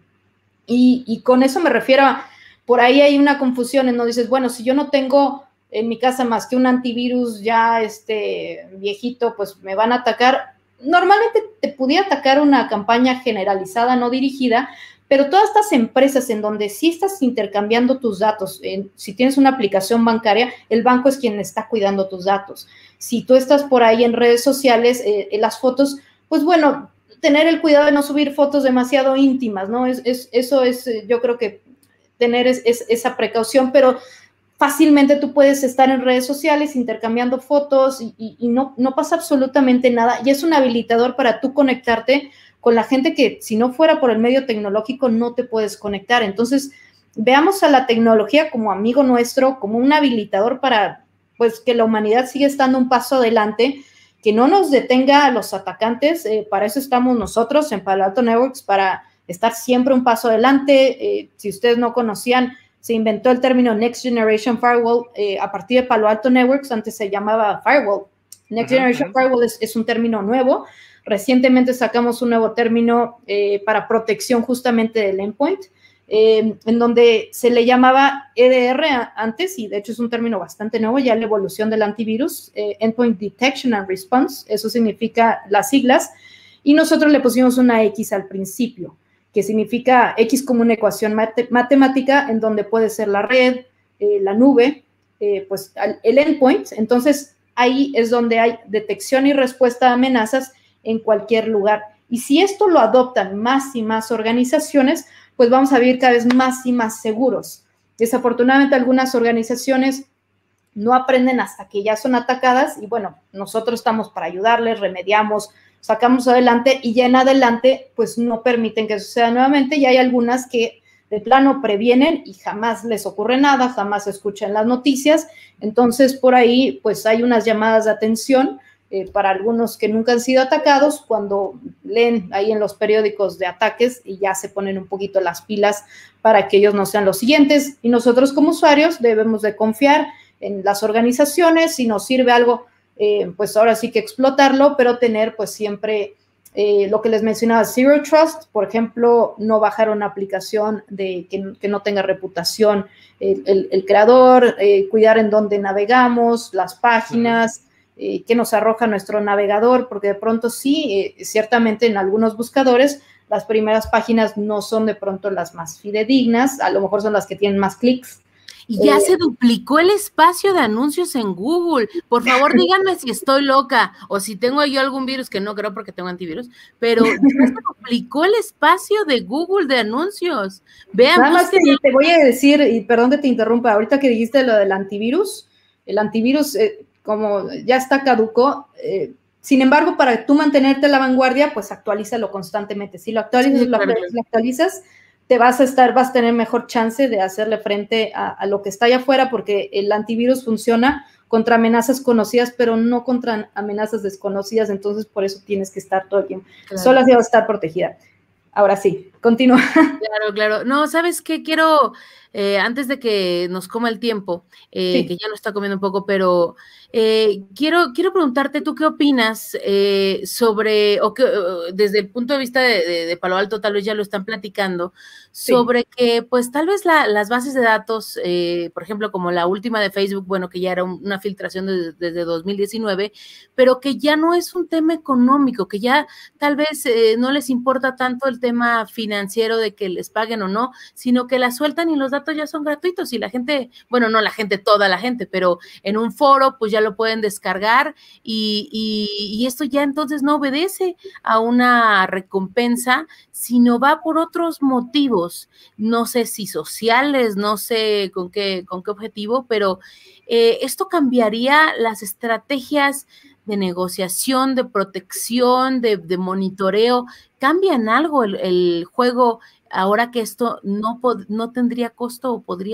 Y, y con eso me refiero a, por ahí hay una confusión en donde dices, bueno, si yo no tengo en mi casa más que un antivirus ya este viejito, pues me van a atacar. Normalmente te pudiera atacar una campaña generalizada, no dirigida, pero todas estas empresas en donde sí estás intercambiando tus datos, en, si tienes una aplicación bancaria, el banco es quien está cuidando tus datos. Si tú estás por ahí en redes sociales, eh, en las fotos, pues bueno, tener el cuidado de no subir fotos demasiado íntimas, ¿no? Es, es, eso es, yo creo que tener es, es, esa precaución, pero fácilmente tú puedes estar en redes sociales intercambiando fotos y, y, y no, no pasa absolutamente nada. Y es un habilitador para tú conectarte con la gente que si no fuera por el medio tecnológico no te puedes conectar. Entonces, veamos a la tecnología como amigo nuestro, como un habilitador para pues que la humanidad siga estando un paso adelante, que no nos detenga a los atacantes. Eh, para eso estamos nosotros en Palo Alto Networks, para estar siempre un paso adelante. Eh, si ustedes no conocían, se inventó el término Next Generation Firewall eh, a partir de Palo Alto Networks, antes se llamaba Firewall. Next uh-huh, Generation uh-huh. Firewall es, es un término nuevo. Recientemente sacamos un nuevo término eh, para protección justamente del endpoint, eh, en donde se le llamaba E D R antes, y de hecho es un término bastante nuevo, ya la evolución del antivirus, eh, Endpoint Detection and Response, eso significa las siglas, y nosotros le pusimos una X al principio, que significa X como una ecuación mate- matemática, en donde puede ser la red, eh, la nube, eh, pues el endpoint. Entonces ahí es donde hay detección y respuesta a amenazas en cualquier lugar. Y si esto lo adoptan más y más organizaciones, pues vamos a vivir cada vez más y más seguros. Desafortunadamente, algunas organizaciones no aprenden hasta que ya son atacadas y, bueno, nosotros estamos para ayudarles, remediamos, sacamos adelante y ya en adelante, pues no permiten que suceda nuevamente. Y hay algunas que de plano previenen y jamás les ocurre nada, jamás escuchan las noticias. Entonces, por ahí, pues hay unas llamadas de atención Eh, para algunos que nunca han sido atacados, cuando leen ahí en los periódicos de ataques y ya se ponen un poquito las pilas para que ellos no sean los siguientes. Y nosotros como usuarios debemos de confiar en las organizaciones. Si nos sirve algo, eh, pues ahora sí que explotarlo, pero tener pues siempre eh, lo que les mencionaba, Zero Trust, por ejemplo, no bajar una aplicación de, que, que no tenga reputación el, el, el creador, eh, cuidar en dónde navegamos, las páginas, Eh, que nos arroja nuestro navegador, porque de pronto sí, eh, ciertamente en algunos buscadores las primeras páginas no son de pronto las más fidedignas, a lo mejor son las que tienen más clics. Y ya eh, se duplicó el espacio de anuncios en Google. Por favor, díganme si estoy loca o si tengo yo algún virus, que no creo porque tengo antivirus, pero ya se duplicó el espacio de Google de anuncios. Vean. Nada más que te voy a decir, y perdón que te interrumpa, ahorita que dijiste lo del antivirus, el antivirus... Eh, como ya está caduco, eh, sin embargo, para tú mantenerte a la vanguardia, pues actualízalo constantemente. Si lo actualizas, sí, lo, claro. lo actualizas, te vas a estar, vas a tener mejor chance de hacerle frente a, a lo que está allá afuera, porque el antivirus funciona contra amenazas conocidas, pero no contra amenazas desconocidas, entonces por eso tienes que estar todo el tiempo. Claro. Solo así vas a estar protegida. Ahora sí, continúa. Claro, claro. No, ¿sabes qué? Quiero, eh, antes de que nos coma el tiempo, eh, sí. que ya nos está comiendo un poco, pero eh, quiero, quiero preguntarte, ¿tú qué opinas eh, sobre, o que, desde el punto de vista de, de, de Palo Alto, tal vez ya lo están platicando, sobre sí. que, pues, tal vez la, las bases de datos, eh, por ejemplo, como la última de Facebook, bueno, que ya era un, una filtración de, desde dos mil diecinueve, pero que ya no es un tema económico, que ya tal vez eh, no les importa tanto el tema financiero de que les paguen o no, sino que la sueltan y los datos ya son gratuitos y la gente, bueno, no la gente, toda la gente, pero en un foro pues ya lo pueden descargar y, y, y esto ya entonces no obedece a una recompensa, sino va por otros motivos, no sé si sociales, no sé con qué, con qué objetivo, pero eh, esto cambiaría las estrategias de negociación, de protección, de, de monitoreo. ¿Cambian algo el, el juego ahora que esto no, pod, no tendría costo o podría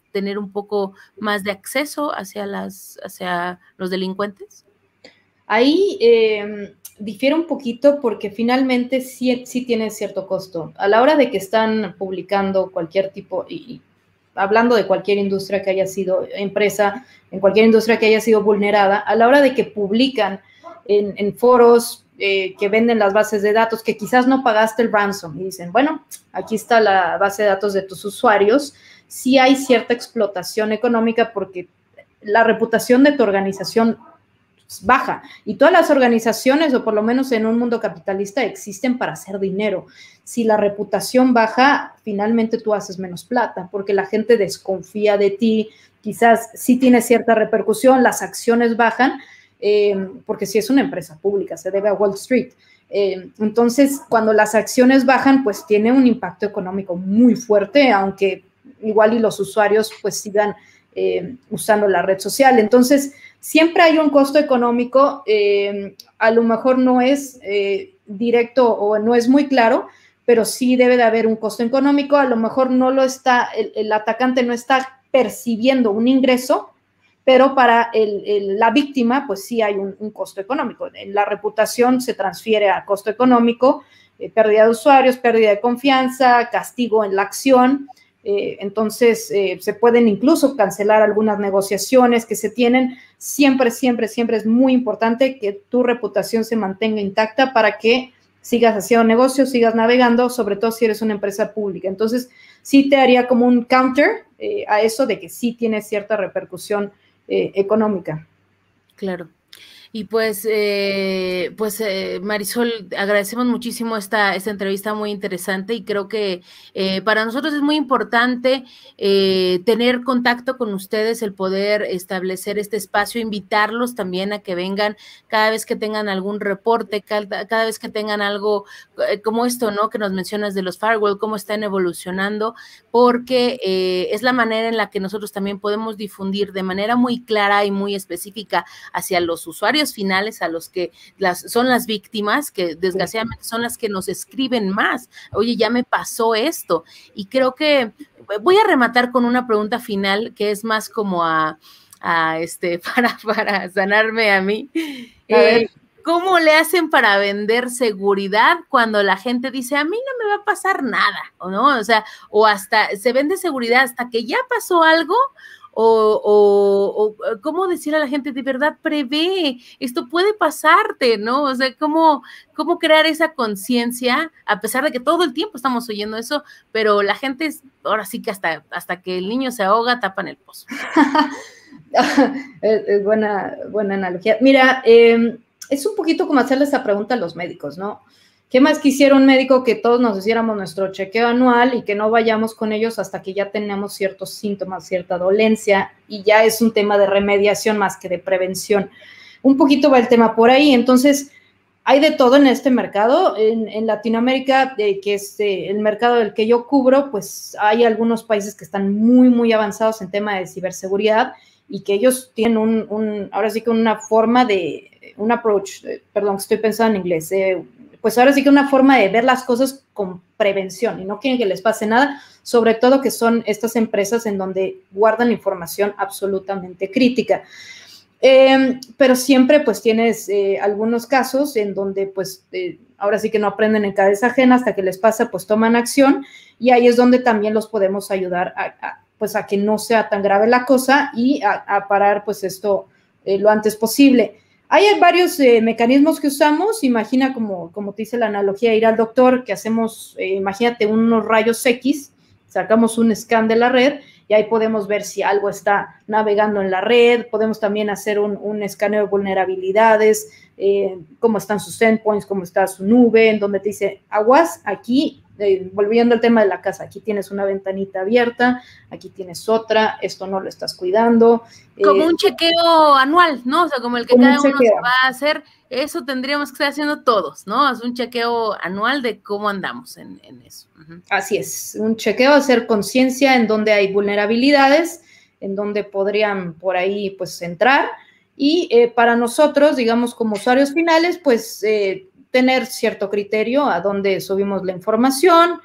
tener un poco más de acceso hacia, las, hacia los delincuentes? Ahí eh, difiere un poquito porque finalmente sí, sí tiene cierto costo. A la hora de que están publicando cualquier tipo, y, y hablando de cualquier industria que haya sido empresa, en cualquier industria que haya sido vulnerada, a la hora de que publican en, en foros eh, que venden las bases de datos, que quizás no pagaste el ransom, y dicen, bueno, aquí está la base de datos de tus usuarios, sí hay cierta explotación económica porque la reputación de tu organización baja, y todas las organizaciones, o por lo menos en un mundo capitalista, existen para hacer dinero. Si la reputación baja, finalmente tú haces menos plata, porque la gente desconfía de ti, quizás sí tiene cierta repercusión, las acciones bajan, eh, porque si es una empresa pública, se debe a Wall Street. Eh, entonces, cuando las acciones bajan, pues tiene un impacto económico muy fuerte, aunque igual y los usuarios pues sigan eh, usando la red social. Entonces, siempre hay un costo económico, eh, a lo mejor no es eh, directo o no es muy claro, pero sí debe de haber un costo económico, a lo mejor no lo está, el, el atacante no está percibiendo un ingreso, pero para el, el, la víctima, pues sí hay un, un costo económico. La reputación se transfiere a costo económico, eh, pérdida de usuarios, pérdida de confianza, castigo en la acción. Eh, entonces, eh, se pueden incluso cancelar algunas negociaciones que se tienen. Siempre, siempre, siempre es muy importante que tu reputación se mantenga intacta para que sigas haciendo negocios, sigas navegando, sobre todo si eres una empresa pública. Entonces, sí te haría como un counter eh, a eso de que sí tiene cierta repercusión eh, económica. Claro. Y pues, eh, pues eh, Marisol, agradecemos muchísimo esta, esta entrevista muy interesante y creo que eh, para nosotros es muy importante eh, tener contacto con ustedes, el poder establecer este espacio, invitarlos también a que vengan cada vez que tengan algún reporte, cada, cada vez que tengan algo eh, como esto, ¿no? Que nos mencionas de los firewall, cómo están evolucionando, porque eh, es la manera en la que nosotros también podemos difundir de manera muy clara y muy específica hacia los usuarios finales, a los que las, son las víctimas, que desgraciadamente son las que nos escriben más. Oye, ya me pasó esto. Y creo que voy a rematar con una pregunta final que es más como a, a este, para, para sanarme a mí. A eh, ¿Cómo le hacen para vender seguridad cuando la gente dice, a mí no me va a pasar nada? ¿O no? O sea, o hasta se vende seguridad hasta que ya pasó algo. O, o, o cómo decirle a la gente, de verdad, prevé, esto puede pasarte, ¿no? O sea, cómo, cómo crear esa conciencia, a pesar de que todo el tiempo estamos oyendo eso, pero la gente, es, ahora sí que hasta, hasta que el niño se ahoga, tapan el pozo. es, es buena, buena analogía. Mira, eh, es un poquito como hacerle esa pregunta a los médicos, ¿no? ¿Qué más quisiera un médico que todos nos hiciéramos nuestro chequeo anual y que no vayamos con ellos hasta que ya tenemos ciertos síntomas, cierta dolencia, y ya es un tema de remediación más que de prevención? Un poquito va el tema por ahí. Entonces, hay de todo en este mercado. En, en Latinoamérica, eh, que es eh, el mercado del que yo cubro, pues hay algunos países que están muy, muy avanzados en tema de ciberseguridad y que ellos tienen un, un ahora sí que una forma de, un approach, eh, perdón, estoy pensando en inglés, eh, pues ahora sí que una forma de ver las cosas con prevención y no quieren que les pase nada, sobre todo que son estas empresas en donde guardan información absolutamente crítica. Eh, pero siempre pues tienes eh, algunos casos en donde pues eh, ahora sí que no aprenden en cabeza ajena, hasta que les pasa pues toman acción, y ahí es donde también los podemos ayudar a, a, pues a que no sea tan grave la cosa y a, a parar pues esto eh, lo antes posible. Hay varios eh, mecanismos que usamos. Imagina, como, como te hice la analogía, ir al doctor, que hacemos, eh, imagínate, unos rayos X, sacamos un scan de la red y ahí podemos ver si algo está navegando en la red. Podemos también hacer un, un escaneo de vulnerabilidades, eh, cómo están sus endpoints, cómo está su nube, en donde te dice, aguas, aquí, eh, volviendo al tema de la casa, aquí tienes una ventanita abierta, aquí tienes otra, esto no lo estás cuidando. Como eh, un chequeo anual, ¿no? O sea, como el que cada uno se va a hacer, eso tendríamos que estar haciendo todos, ¿no? Es un chequeo anual de cómo andamos en, en eso. Uh-huh. Así es, un chequeo, hacer conciencia en donde hay vulnerabilidades, en donde podrían por ahí, pues, entrar, y eh, para nosotros, digamos, como usuarios finales, pues, eh, tener cierto criterio a dónde subimos la información,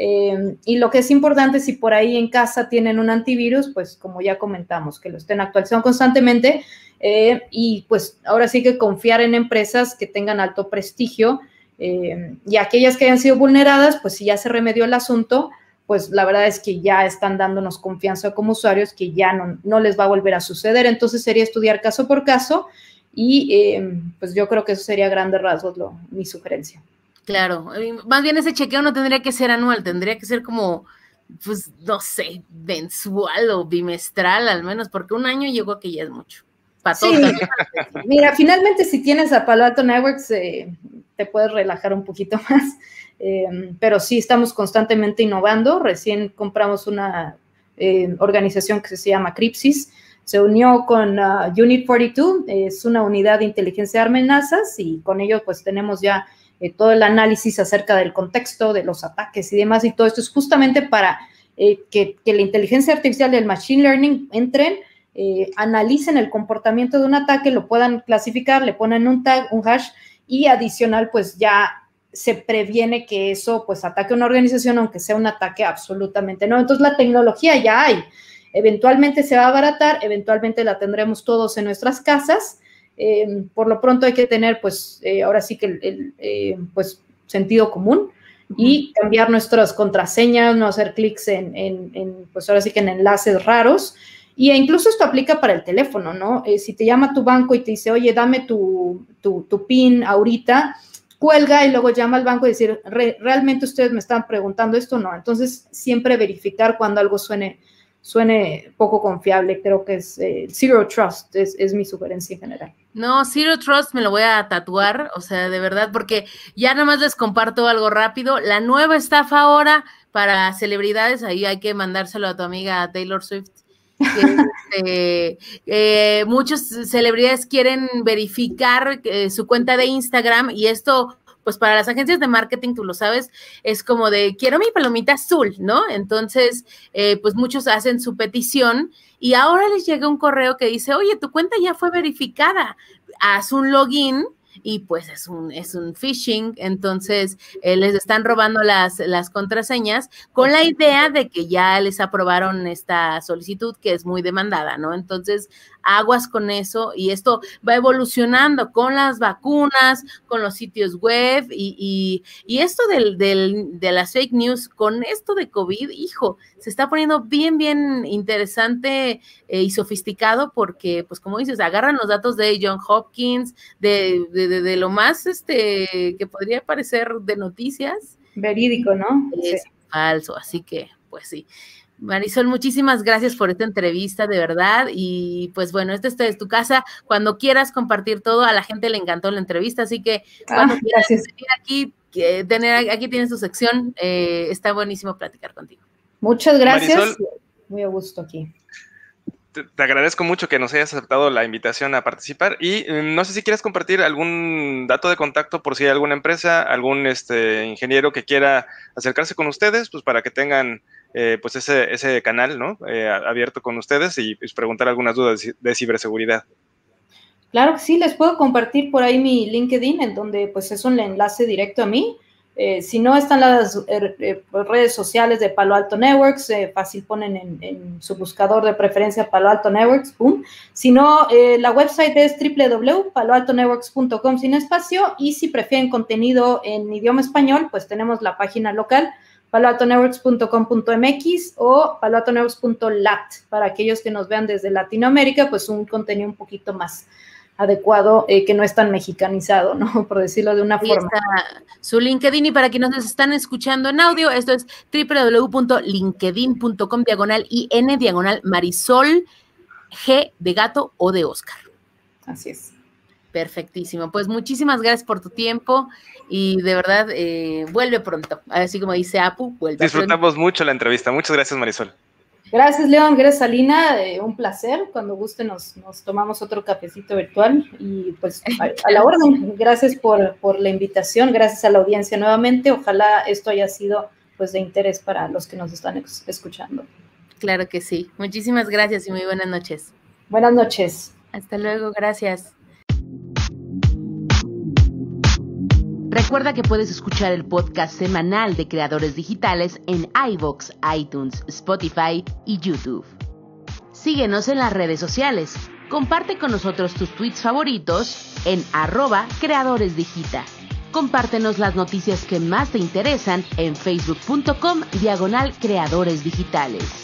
Eh, y lo que es importante, si por ahí en casa tienen un antivirus, pues como ya comentamos, que lo estén actualizando constantemente, eh, y pues ahora sí que confiar en empresas que tengan alto prestigio, eh, y aquellas que hayan sido vulneradas, pues si ya se remedió el asunto, pues la verdad es que ya están dándonos confianza como usuarios que ya no, no les va a volver a suceder. Entonces sería estudiar caso por caso y eh, pues yo creo que eso sería a grandes rasgos lo, mi sugerencia. Claro, más bien ese chequeo no tendría que ser anual, tendría que ser como, pues, no sé, mensual o bimestral al menos, porque un año llegó que ya es mucho. Para sí, todos. Mira, finalmente si tienes a Palo Alto Networks, eh, te puedes relajar un poquito más, eh, pero sí estamos constantemente innovando. Recién compramos una eh, organización que se llama Crypsys, se unió con uh, Unit cuarenta y dos, es una unidad de inteligencia de amenazas y con ello pues tenemos ya eh, todo el análisis acerca del contexto, de los ataques y demás, y todo esto es justamente para eh, que, que la inteligencia artificial y el machine learning entren, eh, analicen el comportamiento de un ataque, lo puedan clasificar, le ponen un tag, un hash, y adicional pues ya se previene que eso pues ataque a una organización, aunque sea un ataque absolutamente no. Entonces la tecnología ya hay. Eventualmente se va a abaratar, eventualmente la tendremos todos en nuestras casas. Eh, por lo pronto hay que tener, pues, eh, ahora sí que el, el eh, pues, sentido común y cambiar nuestras contraseñas, no hacer clics en, en, en, pues, ahora sí que en enlaces raros. Y incluso esto aplica para el teléfono, ¿no? Eh, si te llama tu banco y te dice, oye, dame tu, tu, tu PIN ahorita, cuelga y luego llama al banco y decir, Re, ¿realmente ustedes me están preguntando esto? No. Entonces, siempre verificar cuando algo suene suene poco confiable, creo que es eh, Zero Trust, es, es mi sugerencia en general. No, Zero Trust me lo voy a tatuar, o sea, de verdad, porque ya nada más les comparto algo rápido. La nueva estafa ahora para celebridades, ahí hay que mandárselo a tu amiga Taylor Swift. Que, este, eh, muchas celebridades quieren verificar eh, su cuenta de Instagram y esto, pues para las agencias de marketing, tú lo sabes, es como de, quiero mi palomita azul, ¿no? Entonces, eh, pues muchos hacen su petición y ahora les llega un correo que dice, oye, tu cuenta ya fue verificada, haz un login y pues es un, es un phishing, entonces eh, les están robando las, las contraseñas con la idea de que ya les aprobaron esta solicitud que es muy demandada, ¿no? Entonces, aguas con eso y esto va evolucionando con las vacunas, con los sitios web y, y, y esto del, del, de las fake news, con esto de COVID, hijo, se está poniendo bien, bien interesante eh, y sofisticado porque, pues como dices, agarran los datos de John Hopkins, de, de, de, de lo más este que podría parecer de noticias. Verídico, ¿no? Es sí. falso, así que, pues sí. Marisol, muchísimas gracias por esta entrevista, de verdad, y pues bueno, esta es tu casa, cuando quieras compartir todo, a la gente le encantó la entrevista, así que cuando ah, quieras gracias. venir aquí, que tener, aquí tienes tu sección, eh, está buenísimo platicar contigo. Muchas gracias, Marisol, muy a gusto aquí. Te, te agradezco mucho que nos hayas aceptado la invitación a participar y eh, no sé si quieres compartir algún dato de contacto por si hay alguna empresa, algún este, ingeniero que quiera acercarse con ustedes, pues para que tengan eh, pues ese, ese canal, ¿no? eh, abierto con ustedes y pues, preguntar algunas dudas de ciberseguridad. Claro que sí, les puedo compartir por ahí mi LinkedIn, en donde pues es un enlace directo a mí. Eh, si no están las eh, redes sociales de Palo Alto Networks, eh, fácil ponen en, en su buscador de preferencia Palo Alto Networks, pum. Si no, eh, la website es doble u doble u doble u punto palo alto networks punto com sin espacio, y si prefieren contenido en idioma español, pues tenemos la página local palo alto networks punto com punto m x o palo alto networks punto lat, para aquellos que nos vean desde Latinoamérica, pues un contenido un poquito más adecuado, eh, que no es tan mexicanizado, ¿no? Por decirlo de una Ahí forma. Está su LinkedIn, y para quienes nos están escuchando en audio, esto es doble u doble u doble u punto linkedin punto com diagonal in diagonal Marisol G de gato o de Oscar. Así es. Perfectísimo. Pues muchísimas gracias por tu tiempo y de verdad eh, vuelve pronto. Así como dice Apu, vuelve. Disfrutamos pronto. mucho la entrevista. Muchas gracias, Marisol. Gracias, León. Gracias, Alina. Eh, un placer. Cuando guste nos, nos tomamos otro cafecito virtual y pues a, a la orden. Gracias por, por la invitación. Gracias a la audiencia nuevamente. Ojalá esto haya sido pues de interés para los que nos están escuchando. Claro que sí. Muchísimas gracias y muy buenas noches. Buenas noches. Hasta luego. Gracias. Recuerda que puedes escuchar el podcast semanal de Creadores Digitales en iVoox, iTunes, Spotify y YouTube. Síguenos en las redes sociales. Comparte con nosotros tus tweets favoritos en arroba creadoresdigita. Compártenos las noticias que más te interesan en facebook punto com diagonal creadores digitales.